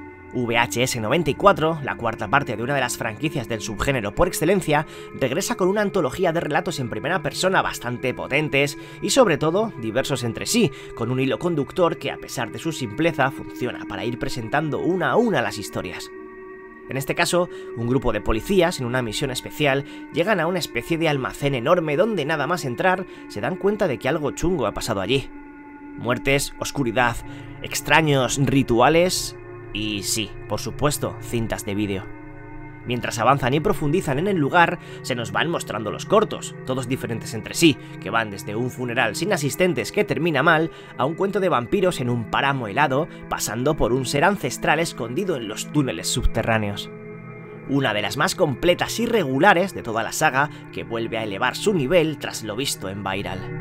VHS 94, la cuarta parte de una de las franquicias del subgénero por excelencia, regresa con una antología de relatos en primera persona bastante potentes y sobre todo diversos entre sí, con un hilo conductor que a pesar de su simpleza funciona para ir presentando una a una las historias. En este caso, un grupo de policías en una misión especial llegan a una especie de almacén enorme donde nada más entrar se dan cuenta de que algo chungo ha pasado allí. Muertes, oscuridad, extraños rituales y sí, por supuesto, cintas de vídeo. Mientras avanzan y profundizan en el lugar, se nos van mostrando los cortos, todos diferentes entre sí, que van desde un funeral sin asistentes que termina mal, a un cuento de vampiros en un páramo helado, pasando por un ser ancestral escondido en los túneles subterráneos. Una de las más completas y regulares de toda la saga, que vuelve a elevar su nivel tras lo visto en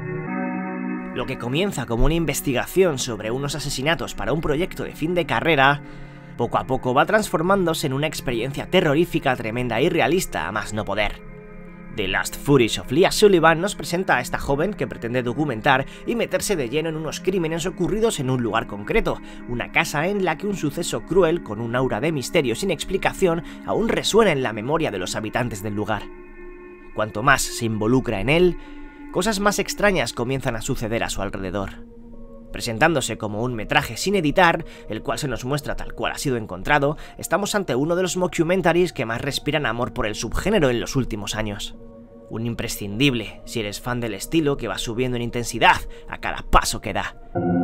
Viral. Lo que comienza como una investigación sobre unos asesinatos para un proyecto de fin de carrera, poco a poco va transformándose en una experiencia terrorífica, tremenda y realista a más no poder. The Last Footage of Leah Sullivan nos presenta a esta joven que pretende documentar y meterse de lleno en unos crímenes ocurridos en un lugar concreto, una casa en la que un suceso cruel con un aura de misterio sin explicación aún resuena en la memoria de los habitantes del lugar. Cuanto más se involucra en él, cosas más extrañas comienzan a suceder a su alrededor. Presentándose como un metraje sin editar, el cual se nos muestra tal cual ha sido encontrado, estamos ante uno de los mockumentaries que más respiran amor por el subgénero en los últimos años. Un imprescindible si eres fan del estilo que va subiendo en intensidad a cada paso que da.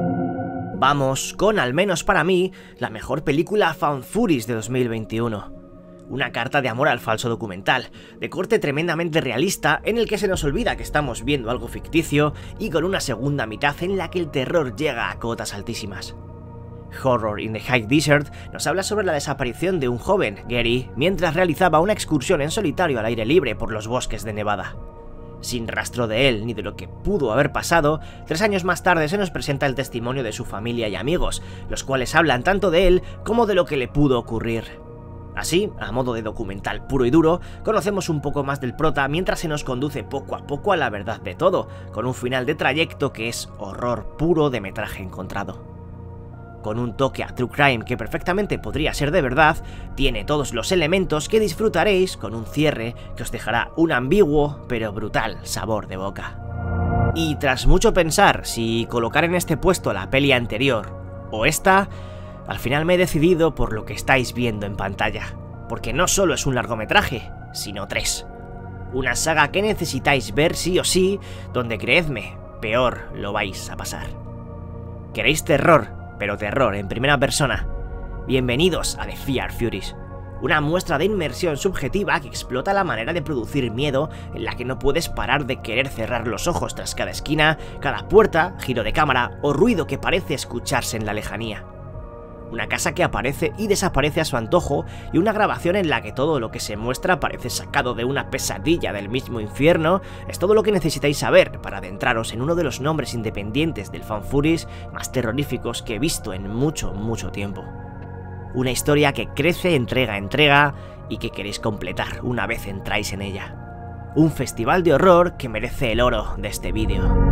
Vamos con, al menos para mí, la mejor película found footage de 2021. Una carta de amor al falso documental, de corte tremendamente realista en el que se nos olvida que estamos viendo algo ficticio y con una segunda mitad en la que el terror llega a cotas altísimas. Horror in the High Desert nos habla sobre la desaparición de un joven, Gary, mientras realizaba una excursión en solitario al aire libre por los bosques de Nevada. Sin rastro de él ni de lo que pudo haber pasado, 3 años más tarde se nos presenta el testimonio de su familia y amigos, los cuales hablan tanto de él como de lo que le pudo ocurrir. Así, a modo de documental puro y duro, conocemos un poco más del prota mientras se nos conduce poco a poco a la verdad de todo, con un final de trayecto que es horror puro de metraje encontrado. Con un toque a true crime que perfectamente podría ser de verdad, tiene todos los elementos que disfrutaréis con un cierre que os dejará un ambiguo pero brutal sabor de boca. Y tras mucho pensar si colocar en este puesto la peli anterior o esta, al final me he decidido por lo que estáis viendo en pantalla, porque no solo es un largometraje, sino 3. Una saga que necesitáis ver sí o sí, donde creedme, peor lo vais a pasar. ¿Queréis terror, pero terror en primera persona? Bienvenidos a The Fear Furies, una muestra de inmersión subjetiva que explota la manera de producir miedo en la que no puedes parar de querer cerrar los ojos tras cada esquina, cada puerta, giro de cámara o ruido que parece escucharse en la lejanía. Una casa que aparece y desaparece a su antojo y una grabación en la que todo lo que se muestra parece sacado de una pesadilla del mismo infierno es todo lo que necesitáis saber para adentraros en uno de los nombres independientes del found footage más terroríficos que he visto en mucho tiempo. Una historia que crece entrega a entrega y que queréis completar una vez entráis en ella. Un festival de horror que merece el oro de este vídeo.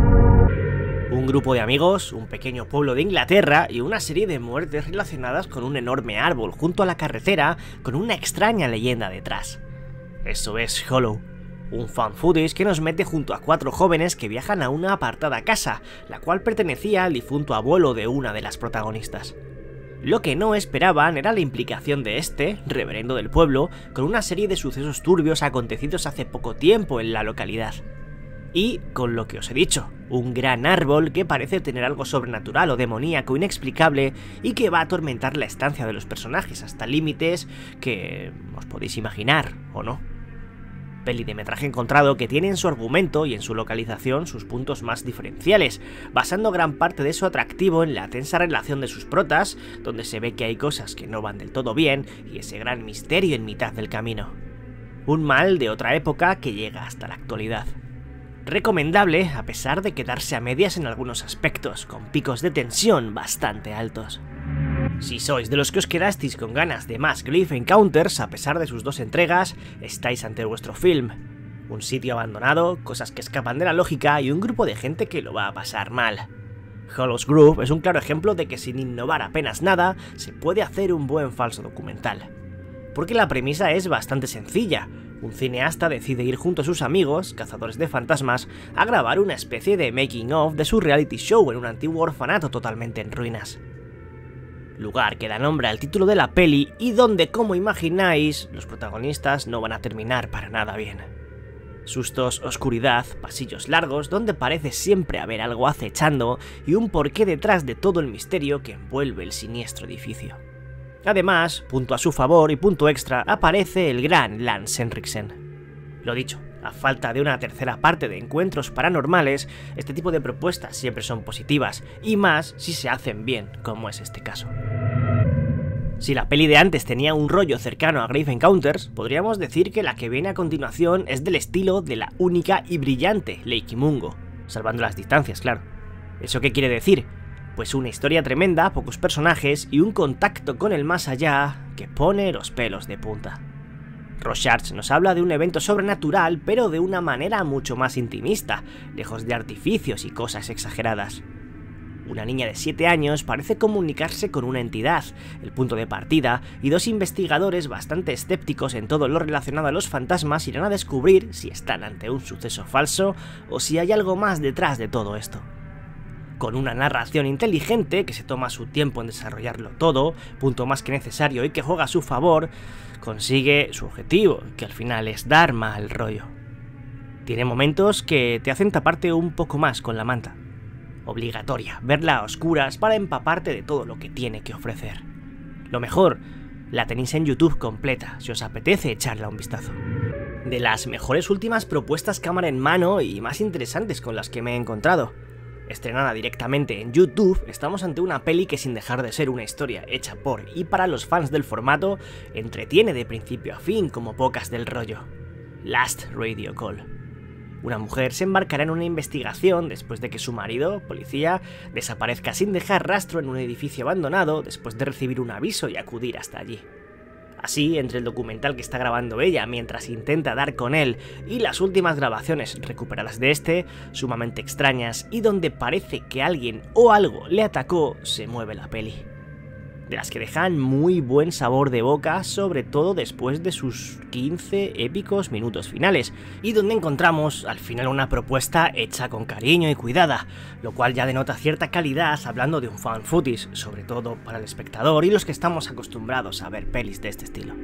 Un grupo de amigos, un pequeño pueblo de Inglaterra y una serie de muertes relacionadas con un enorme árbol junto a la carretera con una extraña leyenda detrás. Eso es Hollow, un found footage que nos mete junto a 4 jóvenes que viajan a una apartada casa, la cual pertenecía al difunto abuelo de una de las protagonistas. Lo que no esperaban era la implicación de este, reverendo del pueblo, con una serie de sucesos turbios acontecidos hace poco tiempo en la localidad. Y, con lo que os he dicho, un gran árbol que parece tener algo sobrenatural o demoníaco inexplicable y que va a atormentar la estancia de los personajes hasta límites que os podéis imaginar, ¿o no? Peli de metraje encontrado que tiene en su argumento y en su localización sus puntos más diferenciales, basando gran parte de su atractivo en la tensa relación de sus protas, donde se ve que hay cosas que no van del todo bien y ese gran misterio en mitad del camino. Un mal de otra época que llega hasta la actualidad. Recomendable a pesar de quedarse a medias en algunos aspectos, con picos de tensión bastante altos. Si sois de los que os quedasteis con ganas de más Glyph Encounters a pesar de sus 2 entregas, estáis ante vuestro film. Un sitio abandonado, cosas que escapan de la lógica y un grupo de gente que lo va a pasar mal. Hollow's Grove es un claro ejemplo de que sin innovar apenas nada, se puede hacer un buen falso documental. Porque la premisa es bastante sencilla. Un cineasta decide ir junto a sus amigos, cazadores de fantasmas, a grabar una especie de making of de su reality show en un antiguo orfanato totalmente en ruinas. Lugar que da nombre al título de la peli y donde, como imagináis, los protagonistas no van a terminar para nada bien. Sustos, oscuridad, pasillos largos donde parece siempre haber algo acechando y un porqué detrás de todo el misterio que envuelve el siniestro edificio. Además, punto a su favor y punto extra, aparece el gran Lance Henriksen. Lo dicho, a falta de una tercera parte de encuentros paranormales, este tipo de propuestas siempre son positivas, y más si se hacen bien, como es este caso. Si la peli de antes tenía un rollo cercano a Grave Encounters, podríamos decir que la que viene a continuación es del estilo de la única y brillante Lake Mungo, salvando las distancias, claro. ¿Eso qué quiere decir? Pues una historia tremenda, pocos personajes y un contacto con el más allá que pone los pelos de punta. Rorschach nos habla de un evento sobrenatural, pero de una manera mucho más intimista, lejos de artificios y cosas exageradas. Una niña de 7 años parece comunicarse con una entidad, el punto de partida, y 2 investigadores bastante escépticos en todo lo relacionado a los fantasmas irán a descubrir si están ante un suceso falso o si hay algo más detrás de todo esto. Con una narración inteligente que se toma su tiempo en desarrollarlo todo, punto más que necesario y que juega a su favor, consigue su objetivo, que al final es dar mal rollo. Tiene momentos que te hacen taparte un poco más con la manta. Obligatoria, verla a oscuras para empaparte de todo lo que tiene que ofrecer. Lo mejor, la tenéis en YouTube completa, si os apetece echarle un vistazo. De las mejores últimas propuestas cámara en mano y más interesantes con las que me he encontrado. Estrenada directamente en YouTube, estamos ante una peli que, sin dejar de ser una historia hecha por y para los fans del formato, entretiene de principio a fin como pocas del rollo. Last Radio Call. Una mujer se embarcará en una investigación después de que su marido, policía, desaparezca sin dejar rastro en un edificio abandonado después de recibir un aviso y acudir hasta allí. Así, entre el documental que está grabando ella mientras intenta dar con él y las últimas grabaciones recuperadas de este, sumamente extrañas y donde parece que alguien o algo le atacó, se mueve la peli. De las que dejan muy buen sabor de boca, sobre todo después de sus 15 épicos minutos finales, y donde encontramos al final una propuesta hecha con cariño y cuidada, lo cual ya denota cierta calidad hablando de un fan footage, sobre todo para el espectador y los que estamos acostumbrados a ver pelis de este estilo.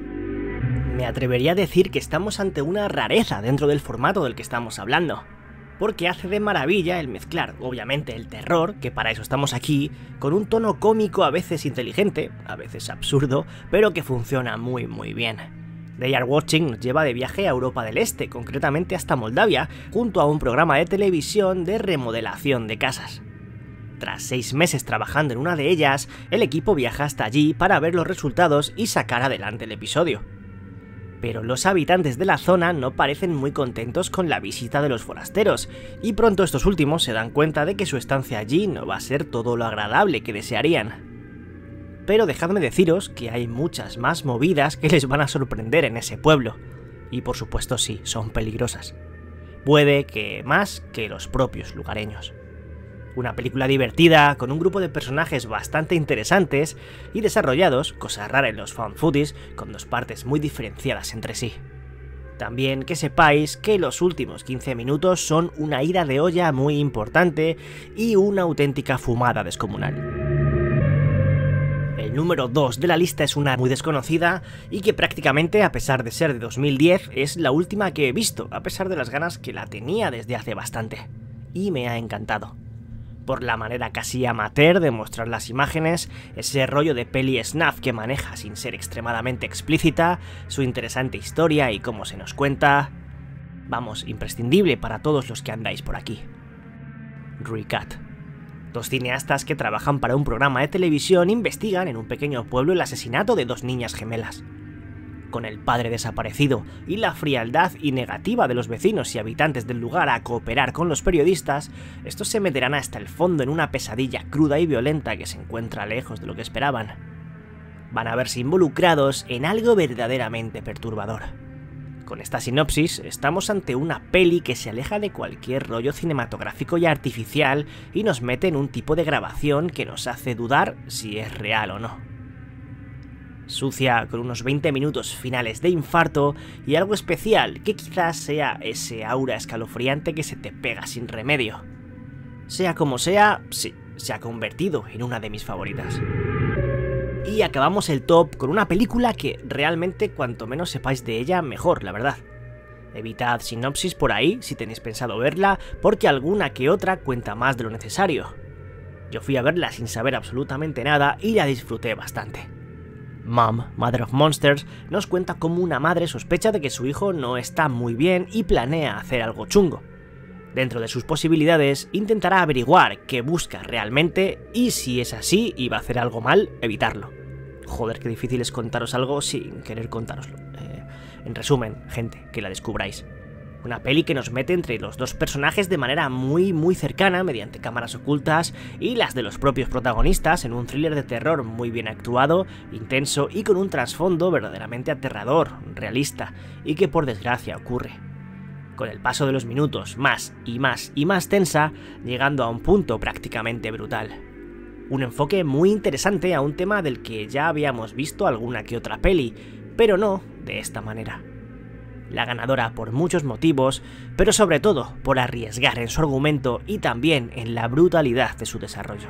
Me atrevería a decir que estamos ante una rareza dentro del formato del que estamos hablando, porque hace de maravilla el mezclar, obviamente, el terror, que para eso estamos aquí, con un tono cómico a veces inteligente, a veces absurdo, pero que funciona muy bien. They Are Watching nos lleva de viaje a Europa del Este, concretamente hasta Moldavia, junto a un programa de televisión de remodelación de casas. Tras 6 meses trabajando en una de ellas, el equipo viaja hasta allí para ver los resultados y sacar adelante el episodio. Pero los habitantes de la zona no parecen muy contentos con la visita de los forasteros, y pronto estos últimos se dan cuenta de que su estancia allí no va a ser todo lo agradable que desearían. Pero dejadme deciros que hay muchas más movidas que les van a sorprender en ese pueblo, y por supuesto sí, son peligrosas. Puede que más que los propios lugareños. Una película divertida, con un grupo de personajes bastante interesantes y desarrollados, cosa rara en los found footage, con 2 partes muy diferenciadas entre sí. También que sepáis que los últimos 15 minutos son una ida de olla muy importante y una auténtica fumada descomunal. El número 2 de la lista es una muy desconocida y que prácticamente, a pesar de ser de 2010, es la última que he visto, a pesar de las ganas que la tenía desde hace bastante. Y me ha encantado. Por la manera casi amateur de mostrar las imágenes, ese rollo de peli snuff que maneja sin ser extremadamente explícita, su interesante historia y cómo se nos cuenta. Vamos, imprescindible para todos los que andáis por aquí. Recat. 2 cineastas que trabajan para un programa de televisión investigan en un pequeño pueblo el asesinato de 2 niñas gemelas. Con el padre desaparecido y la frialdad y negativa de los vecinos y habitantes del lugar a cooperar con los periodistas, estos se meterán hasta el fondo en una pesadilla cruda y violenta que se encuentra lejos de lo que esperaban. Van a verse involucrados en algo verdaderamente perturbador. Con esta sinopsis, estamos ante una peli que se aleja de cualquier rollo cinematográfico y artificial y nos mete en un tipo de grabación que nos hace dudar si es real o no. Sucia, con unos 20 minutos finales de infarto y algo especial que quizás sea ese aura escalofriante que se te pega sin remedio. Sea como sea, sí, se ha convertido en una de mis favoritas. Y acabamos el top con una película que realmente cuanto menos sepáis de ella, mejor, la verdad. Evitad sinopsis por ahí si tenéis pensado verla, porque alguna que otra cuenta más de lo necesario. Yo fui a verla sin saber absolutamente nada y la disfruté bastante. Mom, Mother of Monsters, nos cuenta cómo una madre sospecha de que su hijo no está muy bien y planea hacer algo chungo. Dentro de sus posibilidades, intentará averiguar qué busca realmente y si es así y va a hacer algo mal, evitarlo. Joder, qué difícil es contaros algo sin querer contároslo. En resumen, gente, que la descubráis. Una peli que nos mete entre los dos personajes de manera muy cercana mediante cámaras ocultas y las de los propios protagonistas en un thriller de terror muy bien actuado, intenso y con un trasfondo verdaderamente aterrador, realista y que por desgracia ocurre. Con el paso de los minutos más tensa, llegando a un punto prácticamente brutal. Un enfoque muy interesante a un tema del que ya habíamos visto alguna que otra peli, pero no de esta manera. La ganadora por muchos motivos, pero sobre todo por arriesgar en su argumento y también en la brutalidad de su desarrollo.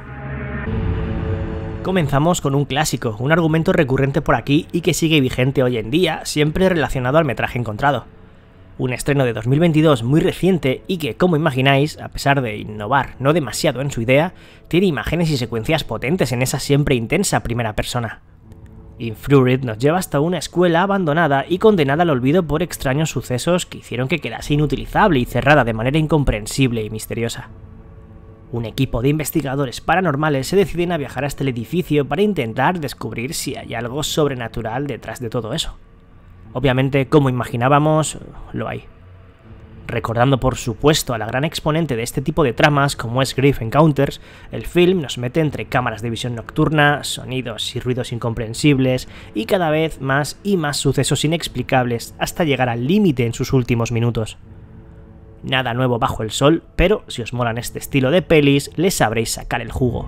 Comenzamos con un clásico, un argumento recurrente por aquí y que sigue vigente hoy en día, siempre relacionado al metraje encontrado. Un estreno de 2022 muy reciente y que, como imagináis, a pesar de innovar no demasiado en su idea, tiene imágenes y secuencias potentes en esa siempre intensa primera persona. Infuriate nos lleva hasta una escuela abandonada y condenada al olvido por extraños sucesos que hicieron que quedase inutilizable y cerrada de manera incomprensible y misteriosa. Un equipo de investigadores paranormales se deciden a viajar hasta el edificio para intentar descubrir si hay algo sobrenatural detrás de todo eso. Obviamente, como imaginábamos, lo hay. Recordando por supuesto a la gran exponente de este tipo de tramas como es Grave Encounters, el film nos mete entre cámaras de visión nocturna, sonidos y ruidos incomprensibles y cada vez más y más sucesos inexplicables hasta llegar al límite en sus últimos minutos. Nada nuevo bajo el sol, pero si os molan este estilo de pelis, les sabréis sacar el jugo.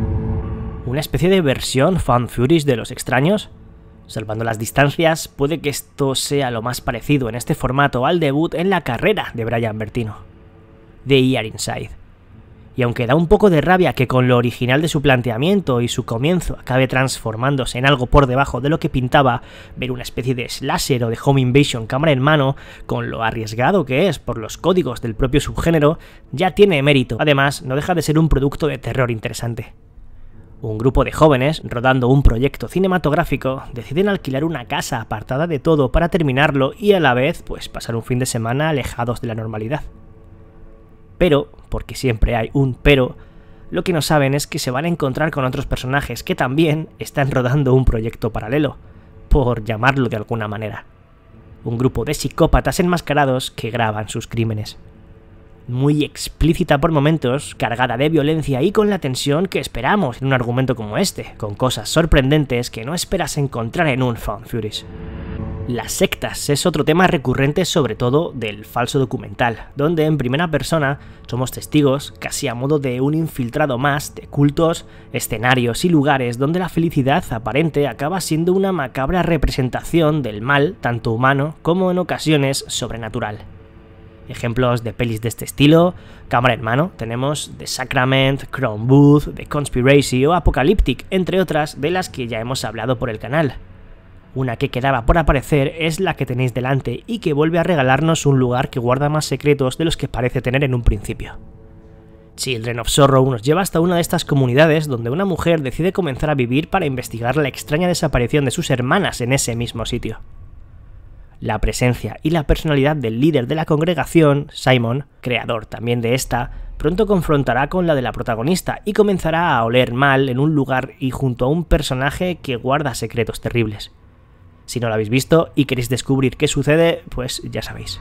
¿Una especie de versión fan furious de Los Extraños? Salvando las distancias, puede que esto sea lo más parecido en este formato al debut en la carrera de Brian Bertino, The Year Inside. Y aunque da un poco de rabia que con lo original de su planteamiento y su comienzo acabe transformándose en algo por debajo de lo que pintaba, ver una especie de slasher o de home invasion cámara en mano, con lo arriesgado que es por los códigos del propio subgénero, ya tiene mérito. Además, no deja de ser un producto de terror interesante. Un grupo de jóvenes, rodando un proyecto cinematográfico, deciden alquilar una casa apartada de todo para terminarlo y a la vez, pues pasar un fin de semana alejados de la normalidad. Pero, porque siempre hay un pero, lo que no saben es que se van a encontrar con otros personajes que también están rodando un proyecto paralelo, por llamarlo de alguna manera. Un grupo de psicópatas enmascarados que graban sus crímenes. Muy explícita por momentos, cargada de violencia y con la tensión que esperamos en un argumento como este, con cosas sorprendentes que no esperas encontrar en un fan furious. Las sectas es otro tema recurrente, sobre todo del falso documental, donde en primera persona somos testigos, casi a modo de un infiltrado más, de cultos, escenarios y lugares donde la felicidad aparente acaba siendo una macabra representación del mal, tanto humano como en ocasiones sobrenatural. Ejemplos de pelis de este estilo, cámara en mano, tenemos The Sacrament, Crown Booth, The Conspiracy o Apocalyptic, entre otras de las que ya hemos hablado por el canal. Una que quedaba por aparecer es la que tenéis delante y que vuelve a regalarnos un lugar que guarda más secretos de los que parece tener en un principio. Children of Sorrow nos lleva hasta una de estas comunidades donde una mujer decide comenzar a vivir para investigar la extraña desaparición de sus hermanas en ese mismo sitio. La presencia y la personalidad del líder de la congregación, Simon, creador también de esta, pronto confrontará con la de la protagonista y comenzará a oler mal en un lugar y junto a un personaje que guarda secretos terribles. Si no lo habéis visto y queréis descubrir qué sucede, pues ya sabéis.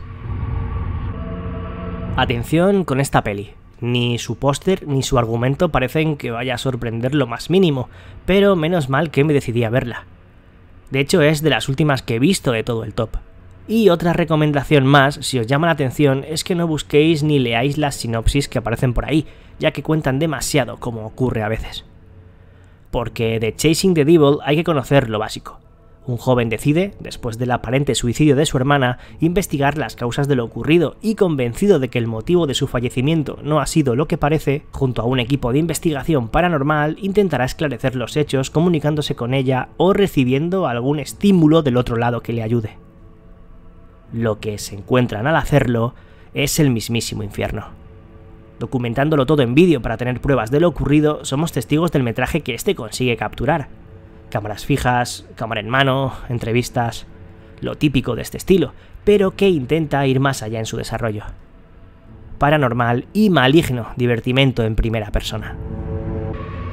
Atención con esta peli. Ni su póster ni su argumento parecen que vaya a sorprender lo más mínimo, pero menos mal que me decidí a verla. De hecho es de las últimas que he visto de todo el top. Y otra recomendación más, si os llama la atención, es que no busquéis ni leáis las sinopsis que aparecen por ahí, ya que cuentan demasiado, como ocurre a veces. Porque de Chasing the Devil hay que conocer lo básico. Un joven decide, después del aparente suicidio de su hermana, investigar las causas de lo ocurrido y convencido de que el motivo de su fallecimiento no ha sido lo que parece, junto a un equipo de investigación paranormal intentará esclarecer los hechos comunicándose con ella o recibiendo algún estímulo del otro lado que le ayude. Lo que se encuentran al hacerlo es el mismísimo infierno. Documentándolo todo en vídeo para tener pruebas de lo ocurrido, somos testigos del metraje que este consigue capturar. Cámaras fijas, cámara en mano, entrevistas, lo típico de este estilo, pero que intenta ir más allá en su desarrollo. Paranormal y maligno divertimento en primera persona.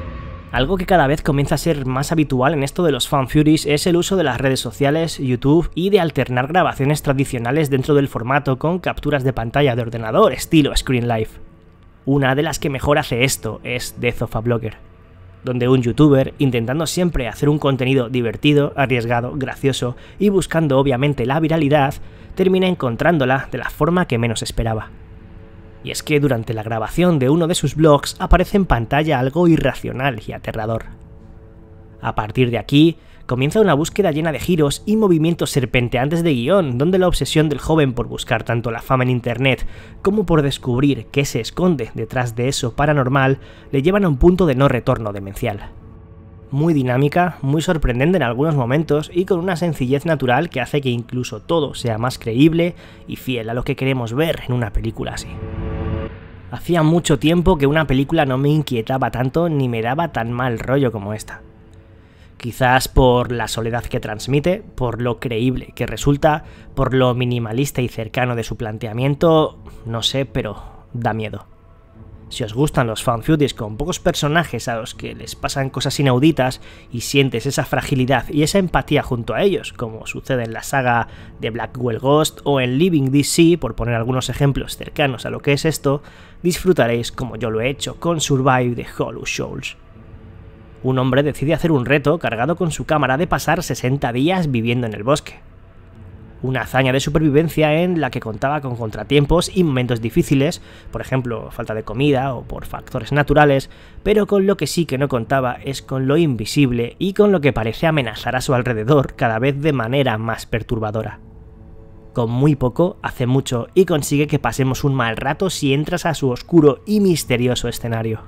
Algo que cada vez comienza a ser más habitual en esto de los fanfuries es el uso de las redes sociales, YouTube y de alternar grabaciones tradicionales dentro del formato con capturas de pantalla de ordenador estilo Screen Life. Una de las que mejor hace esto es Death of a Blogger, donde un youtuber, intentando siempre hacer un contenido divertido, arriesgado, gracioso y buscando obviamente la viralidad, termina encontrándola de la forma que menos esperaba. Y es que durante la grabación de uno de sus vlogs aparece en pantalla algo irracional y aterrador. A partir de aquí, comienza una búsqueda llena de giros y movimientos serpenteantes de guión, donde la obsesión del joven por buscar tanto la fama en internet como por descubrir qué se esconde detrás de eso paranormal le llevan a un punto de no retorno demencial. Muy dinámica, muy sorprendente en algunos momentos y con una sencillez natural que hace que incluso todo sea más creíble y fiel a lo que queremos ver en una película así. Hacía mucho tiempo que una película no me inquietaba tanto ni me daba tan mal rollo como esta. Quizás por la soledad que transmite, por lo creíble que resulta, por lo minimalista y cercano de su planteamiento, no sé, pero da miedo. Si os gustan los fanfuries con pocos personajes a los que les pasan cosas inauditas y sientes esa fragilidad y esa empatía junto a ellos, como sucede en la saga de Blackwell Ghost o en Living DC, por poner algunos ejemplos cercanos a lo que es esto, disfrutaréis como yo lo he hecho con Survive de Hollow Souls. Un hombre decide hacer un reto cargado con su cámara de pasar 60 días viviendo en el bosque. Una hazaña de supervivencia en la que contaba con contratiempos y momentos difíciles, por ejemplo, falta de comida o por factores naturales, pero con lo que sí que no contaba es con lo invisible y con lo que parece amenazar a su alrededor cada vez de manera más perturbadora. Con muy poco, hace mucho y consigue que pasemos un mal rato si entras a su oscuro y misterioso escenario.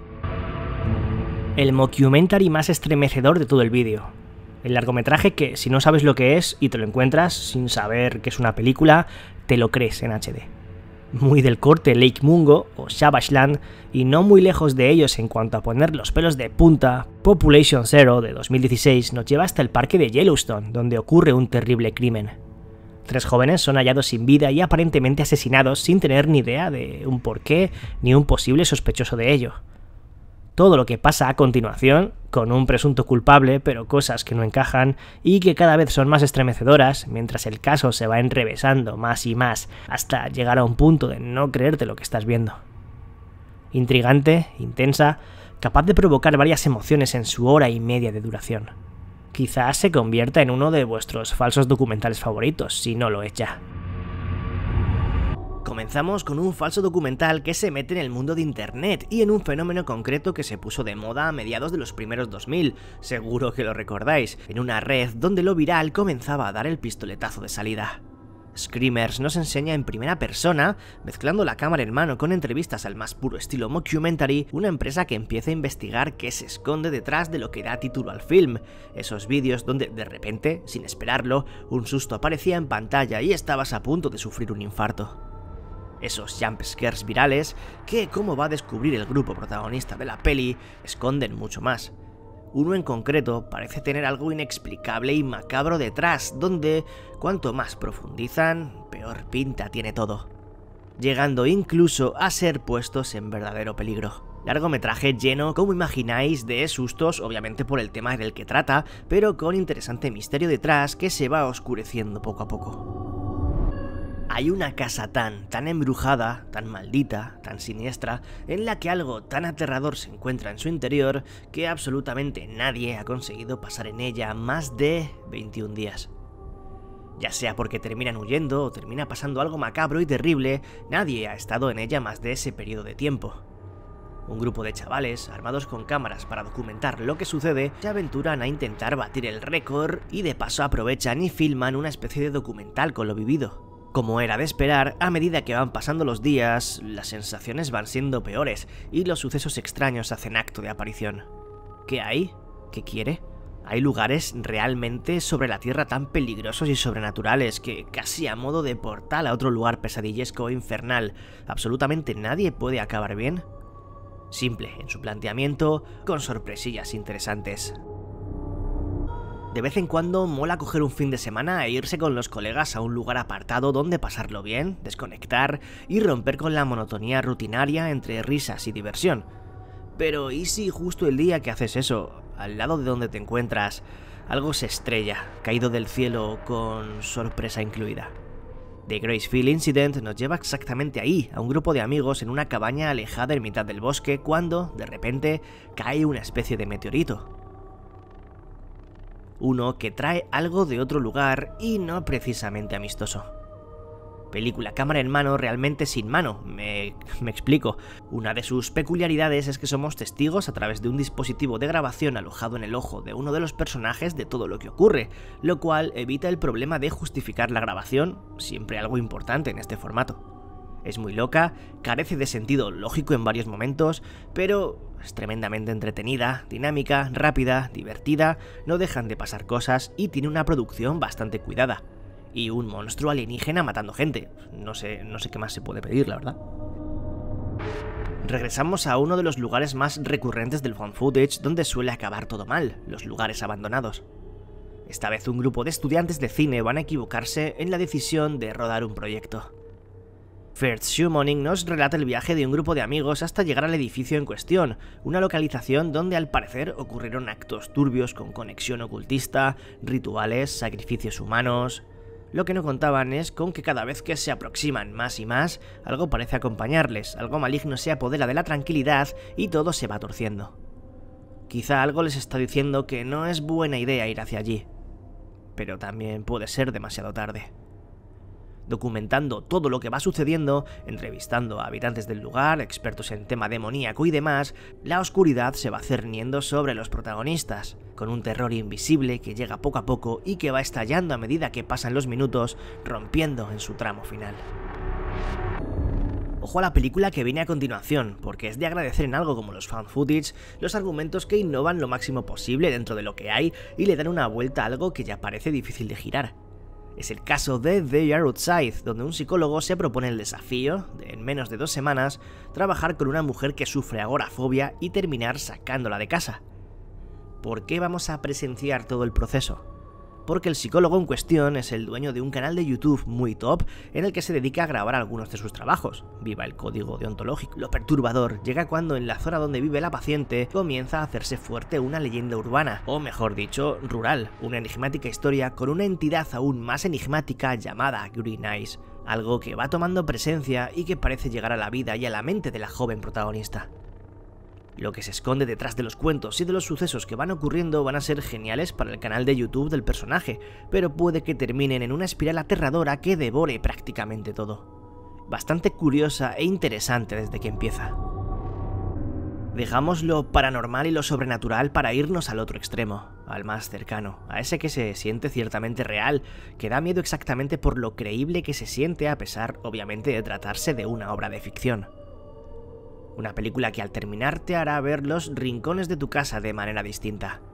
El mockumentary más estremecedor de todo el vídeo. El largometraje que, si no sabes lo que es y te lo encuentras sin saber que es una película, te lo crees en HD. Muy del corte Lake Mungo o Savage Land y no muy lejos de ellos en cuanto a poner los pelos de punta, Population Zero de 2016 nos lleva hasta el parque de Yellowstone, donde ocurre un terrible crimen. 3 jóvenes son hallados sin vida y aparentemente asesinados sin tener ni idea de un porqué ni un posible sospechoso de ello. Todo lo que pasa a continuación, con un presunto culpable, pero cosas que no encajan y que cada vez son más estremecedoras, mientras el caso se va enrevesando más y más hasta llegar a un punto de no creerte lo que estás viendo. Intrigante, intensa, capaz de provocar varias emociones en su hora y media de duración. Quizás se convierta en uno de vuestros falsos documentales favoritos, si no lo es ya. Comenzamos con un falso documental que se mete en el mundo de internet y en un fenómeno concreto que se puso de moda a mediados de los primeros 2000, seguro que lo recordáis, en una red donde lo viral comenzaba a dar el pistoletazo de salida. Screamers nos enseña en primera persona, mezclando la cámara en mano con entrevistas al más puro estilo mockumentary, una empresa que empieza a investigar qué se esconde detrás de lo que da título al film, esos vídeos donde de repente, sin esperarlo, un susto aparecía en pantalla y estabas a punto de sufrir un infarto. Esos jumpscares virales que, como va a descubrir el grupo protagonista de la peli, esconden mucho más. Uno en concreto parece tener algo inexplicable y macabro detrás, donde cuanto más profundizan, peor pinta tiene todo, llegando incluso a ser puestos en verdadero peligro. Largometraje lleno, como imagináis, de sustos, obviamente por el tema del que trata, pero con interesante misterio detrás que se va oscureciendo poco a poco. Hay una casa tan embrujada, tan maldita, tan siniestra, en la que algo tan aterrador se encuentra en su interior que absolutamente nadie ha conseguido pasar en ella más de 21 días. Ya sea porque terminan huyendo o termina pasando algo macabro y terrible, nadie ha estado en ella más de ese periodo de tiempo. Un grupo de chavales, armados con cámaras para documentar lo que sucede, se aventuran a intentar batir el récord y de paso aprovechan y filman una especie de documental con lo vivido. Como era de esperar, a medida que van pasando los días, las sensaciones van siendo peores y los sucesos extraños hacen acto de aparición. ¿Qué hay? ¿Qué quiere? Hay lugares realmente sobre la Tierra tan peligrosos y sobrenaturales que, casi a modo de portal a otro lugar pesadillesco e infernal, absolutamente nadie puede acabar bien. Simple en su planteamiento, con sorpresillas interesantes. De vez en cuando mola coger un fin de semana e irse con los colegas a un lugar apartado donde pasarlo bien, desconectar y romper con la monotonía rutinaria entre risas y diversión. Pero ¿y si justo el día que haces eso, al lado de donde te encuentras, algo se estrella, caído del cielo con sorpresa incluida? The Gracefield Incident nos lleva exactamente ahí, a un grupo de amigos en una cabaña alejada en mitad del bosque cuando, de repente, cae una especie de meteorito. Uno que trae algo de otro lugar y no precisamente amistoso. Película cámara en mano realmente sin mano, me explico. Una de sus peculiaridades es que somos testigos a través de un dispositivo de grabación alojado en el ojo de uno de los personajes de todo lo que ocurre, lo cual evita el problema de justificar la grabación, siempre algo importante en este formato. Es muy loca, carece de sentido lógico en varios momentos, pero es tremendamente entretenida, dinámica, rápida, divertida, no dejan de pasar cosas y tiene una producción bastante cuidada. Y un monstruo alienígena matando gente. No sé qué más se puede pedir, la verdad. Regresamos a uno de los lugares más recurrentes del found footage donde suele acabar todo mal, los lugares abandonados. Esta vez un grupo de estudiantes de cine van a equivocarse en la decisión de rodar un proyecto. First Summoning nos relata el viaje de un grupo de amigos hasta llegar al edificio en cuestión, una localización donde al parecer ocurrieron actos turbios con conexión ocultista, rituales, sacrificios humanos. Lo que no contaban es con que cada vez que se aproximan más y más, algo parece acompañarles, algo maligno se apodera de la tranquilidad y todo se va torciendo. Quizá algo les está diciendo que no es buena idea ir hacia allí, pero también puede ser demasiado tarde. Documentando todo lo que va sucediendo, entrevistando a habitantes del lugar, expertos en tema demoníaco y demás, la oscuridad se va cerniendo sobre los protagonistas, con un terror invisible que llega poco a poco y que va estallando a medida que pasan los minutos, rompiendo en su tramo final. Ojo a la película que viene a continuación, porque es de agradecer en algo como los found footage, los argumentos que innovan lo máximo posible dentro de lo que hay y le dan una vuelta a algo que ya parece difícil de girar. Es el caso de They Are Outside, donde un psicólogo se propone el desafío de, en menos de 2 semanas, trabajar con una mujer que sufre agorafobia y terminar sacándola de casa. ¿Por qué vamos a presenciar todo el proceso? Porque el psicólogo en cuestión es el dueño de un canal de YouTube muy top en el que se dedica a grabar algunos de sus trabajos. Viva el código deontológico. Lo perturbador llega cuando en la zona donde vive la paciente comienza a hacerse fuerte una leyenda urbana, o mejor dicho, rural, una enigmática historia con una entidad aún más enigmática llamada Green Eyes, algo que va tomando presencia y que parece llegar a la vida y a la mente de la joven protagonista. Lo que se esconde detrás de los cuentos y de los sucesos que van ocurriendo van a ser geniales para el canal de YouTube del personaje, pero puede que terminen en una espiral aterradora que devore prácticamente todo. Bastante curiosa e interesante desde que empieza. Dejamos lo paranormal y lo sobrenatural para irnos al otro extremo, al más cercano, a ese que se siente ciertamente real, que da miedo exactamente por lo creíble que se siente a pesar, obviamente, de tratarse de una obra de ficción. Una película que al terminar te hará ver los rincones de tu casa de manera distinta.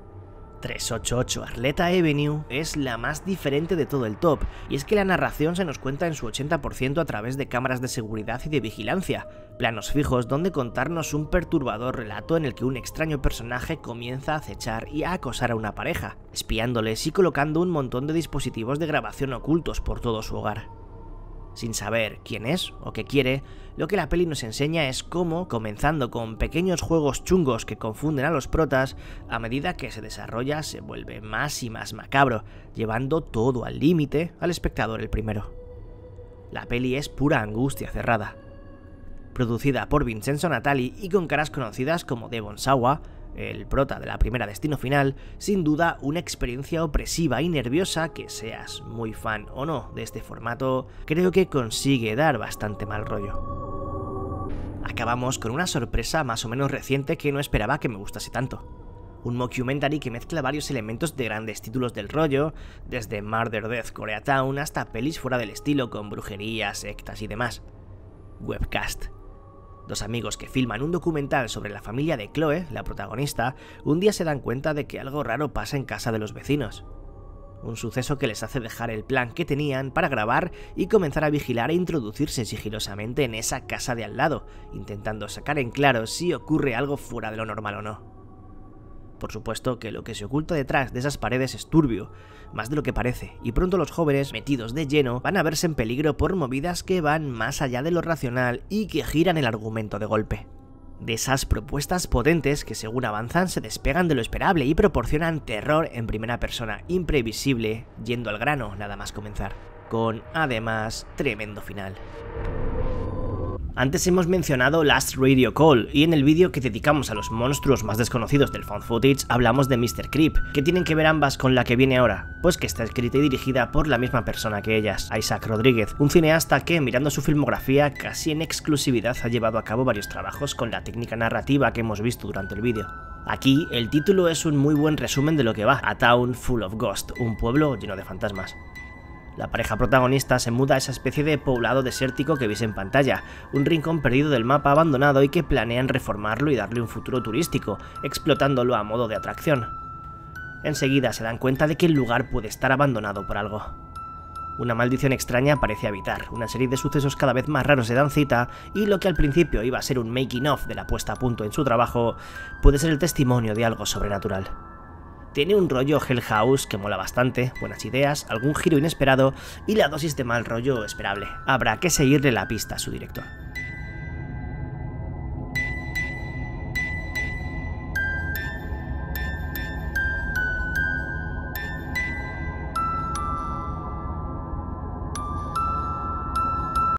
388 Arleta Avenue es la más diferente de todo el top, y es que la narración se nos cuenta en su 80% a través de cámaras de seguridad y de vigilancia, planos fijos donde contarnos un perturbador relato en el que un extraño personaje comienza a acechar y a acosar a una pareja, espiándoles y colocando un montón de dispositivos de grabación ocultos por todo su hogar. Sin saber quién es o qué quiere, lo que la peli nos enseña es cómo, comenzando con pequeños juegos chungos que confunden a los protas, a medida que se desarrolla se vuelve más y más macabro, llevando todo al límite al espectador el primero. La peli es pura angustia cerrada. Producida por Vincenzo Natali y con caras conocidas como Devon Sawa, el prota de la primera Destino Final, sin duda una experiencia opresiva y nerviosa que, seas muy fan o no de este formato, creo que consigue dar bastante mal rollo. Acabamos con una sorpresa más o menos reciente que no esperaba que me gustase tanto. Un mockumentary que mezcla varios elementos de grandes títulos del rollo, desde Murder Death Koreatown hasta pelis fuera del estilo con brujería, sectas y demás. Webcast. 2 amigos que filman un documental sobre la familia de Chloe, la protagonista, un día se dan cuenta de que algo raro pasa en casa de los vecinos. Un suceso que les hace dejar el plan que tenían para grabar y comenzar a vigilar e introducirse sigilosamente en esa casa de al lado, intentando sacar en claro si ocurre algo fuera de lo normal o no. Por supuesto que lo que se oculta detrás de esas paredes es turbio, más de lo que parece, y pronto los jóvenes, metidos de lleno, van a verse en peligro por movidas que van más allá de lo racional y que giran el argumento de golpe. De esas propuestas potentes que según avanzan se despegan de lo esperable y proporcionan terror en primera persona, imprevisible, yendo al grano nada más comenzar, con además tremendo final. Antes hemos mencionado Last Radio Call, y en el vídeo que dedicamos a los monstruos más desconocidos del found footage hablamos de Mr. Creep. ¿Qué tienen que ver ambas con la que viene ahora? Pues que está escrita y dirigida por la misma persona que ellas, Isaac Rodríguez, un cineasta que, mirando su filmografía, casi en exclusividad ha llevado a cabo varios trabajos con la técnica narrativa que hemos visto durante el vídeo. Aquí, el título es un muy buen resumen de lo que va: A Town Full of Ghosts, un pueblo lleno de fantasmas. La pareja protagonista se muda a esa especie de poblado desértico que veis en pantalla, un rincón perdido del mapa abandonado y que planean reformarlo y darle un futuro turístico, explotándolo a modo de atracción. Enseguida se dan cuenta de que el lugar puede estar abandonado por algo. Una maldición extraña parece habitar, una serie de sucesos cada vez más raros se dan cita, y lo que al principio iba a ser un making of de la puesta a punto en su trabajo, puede ser el testimonio de algo sobrenatural. Tiene un rollo Hell House que mola bastante, buenas ideas, algún giro inesperado y la dosis de mal rollo esperable. Habrá que seguirle la pista a su director.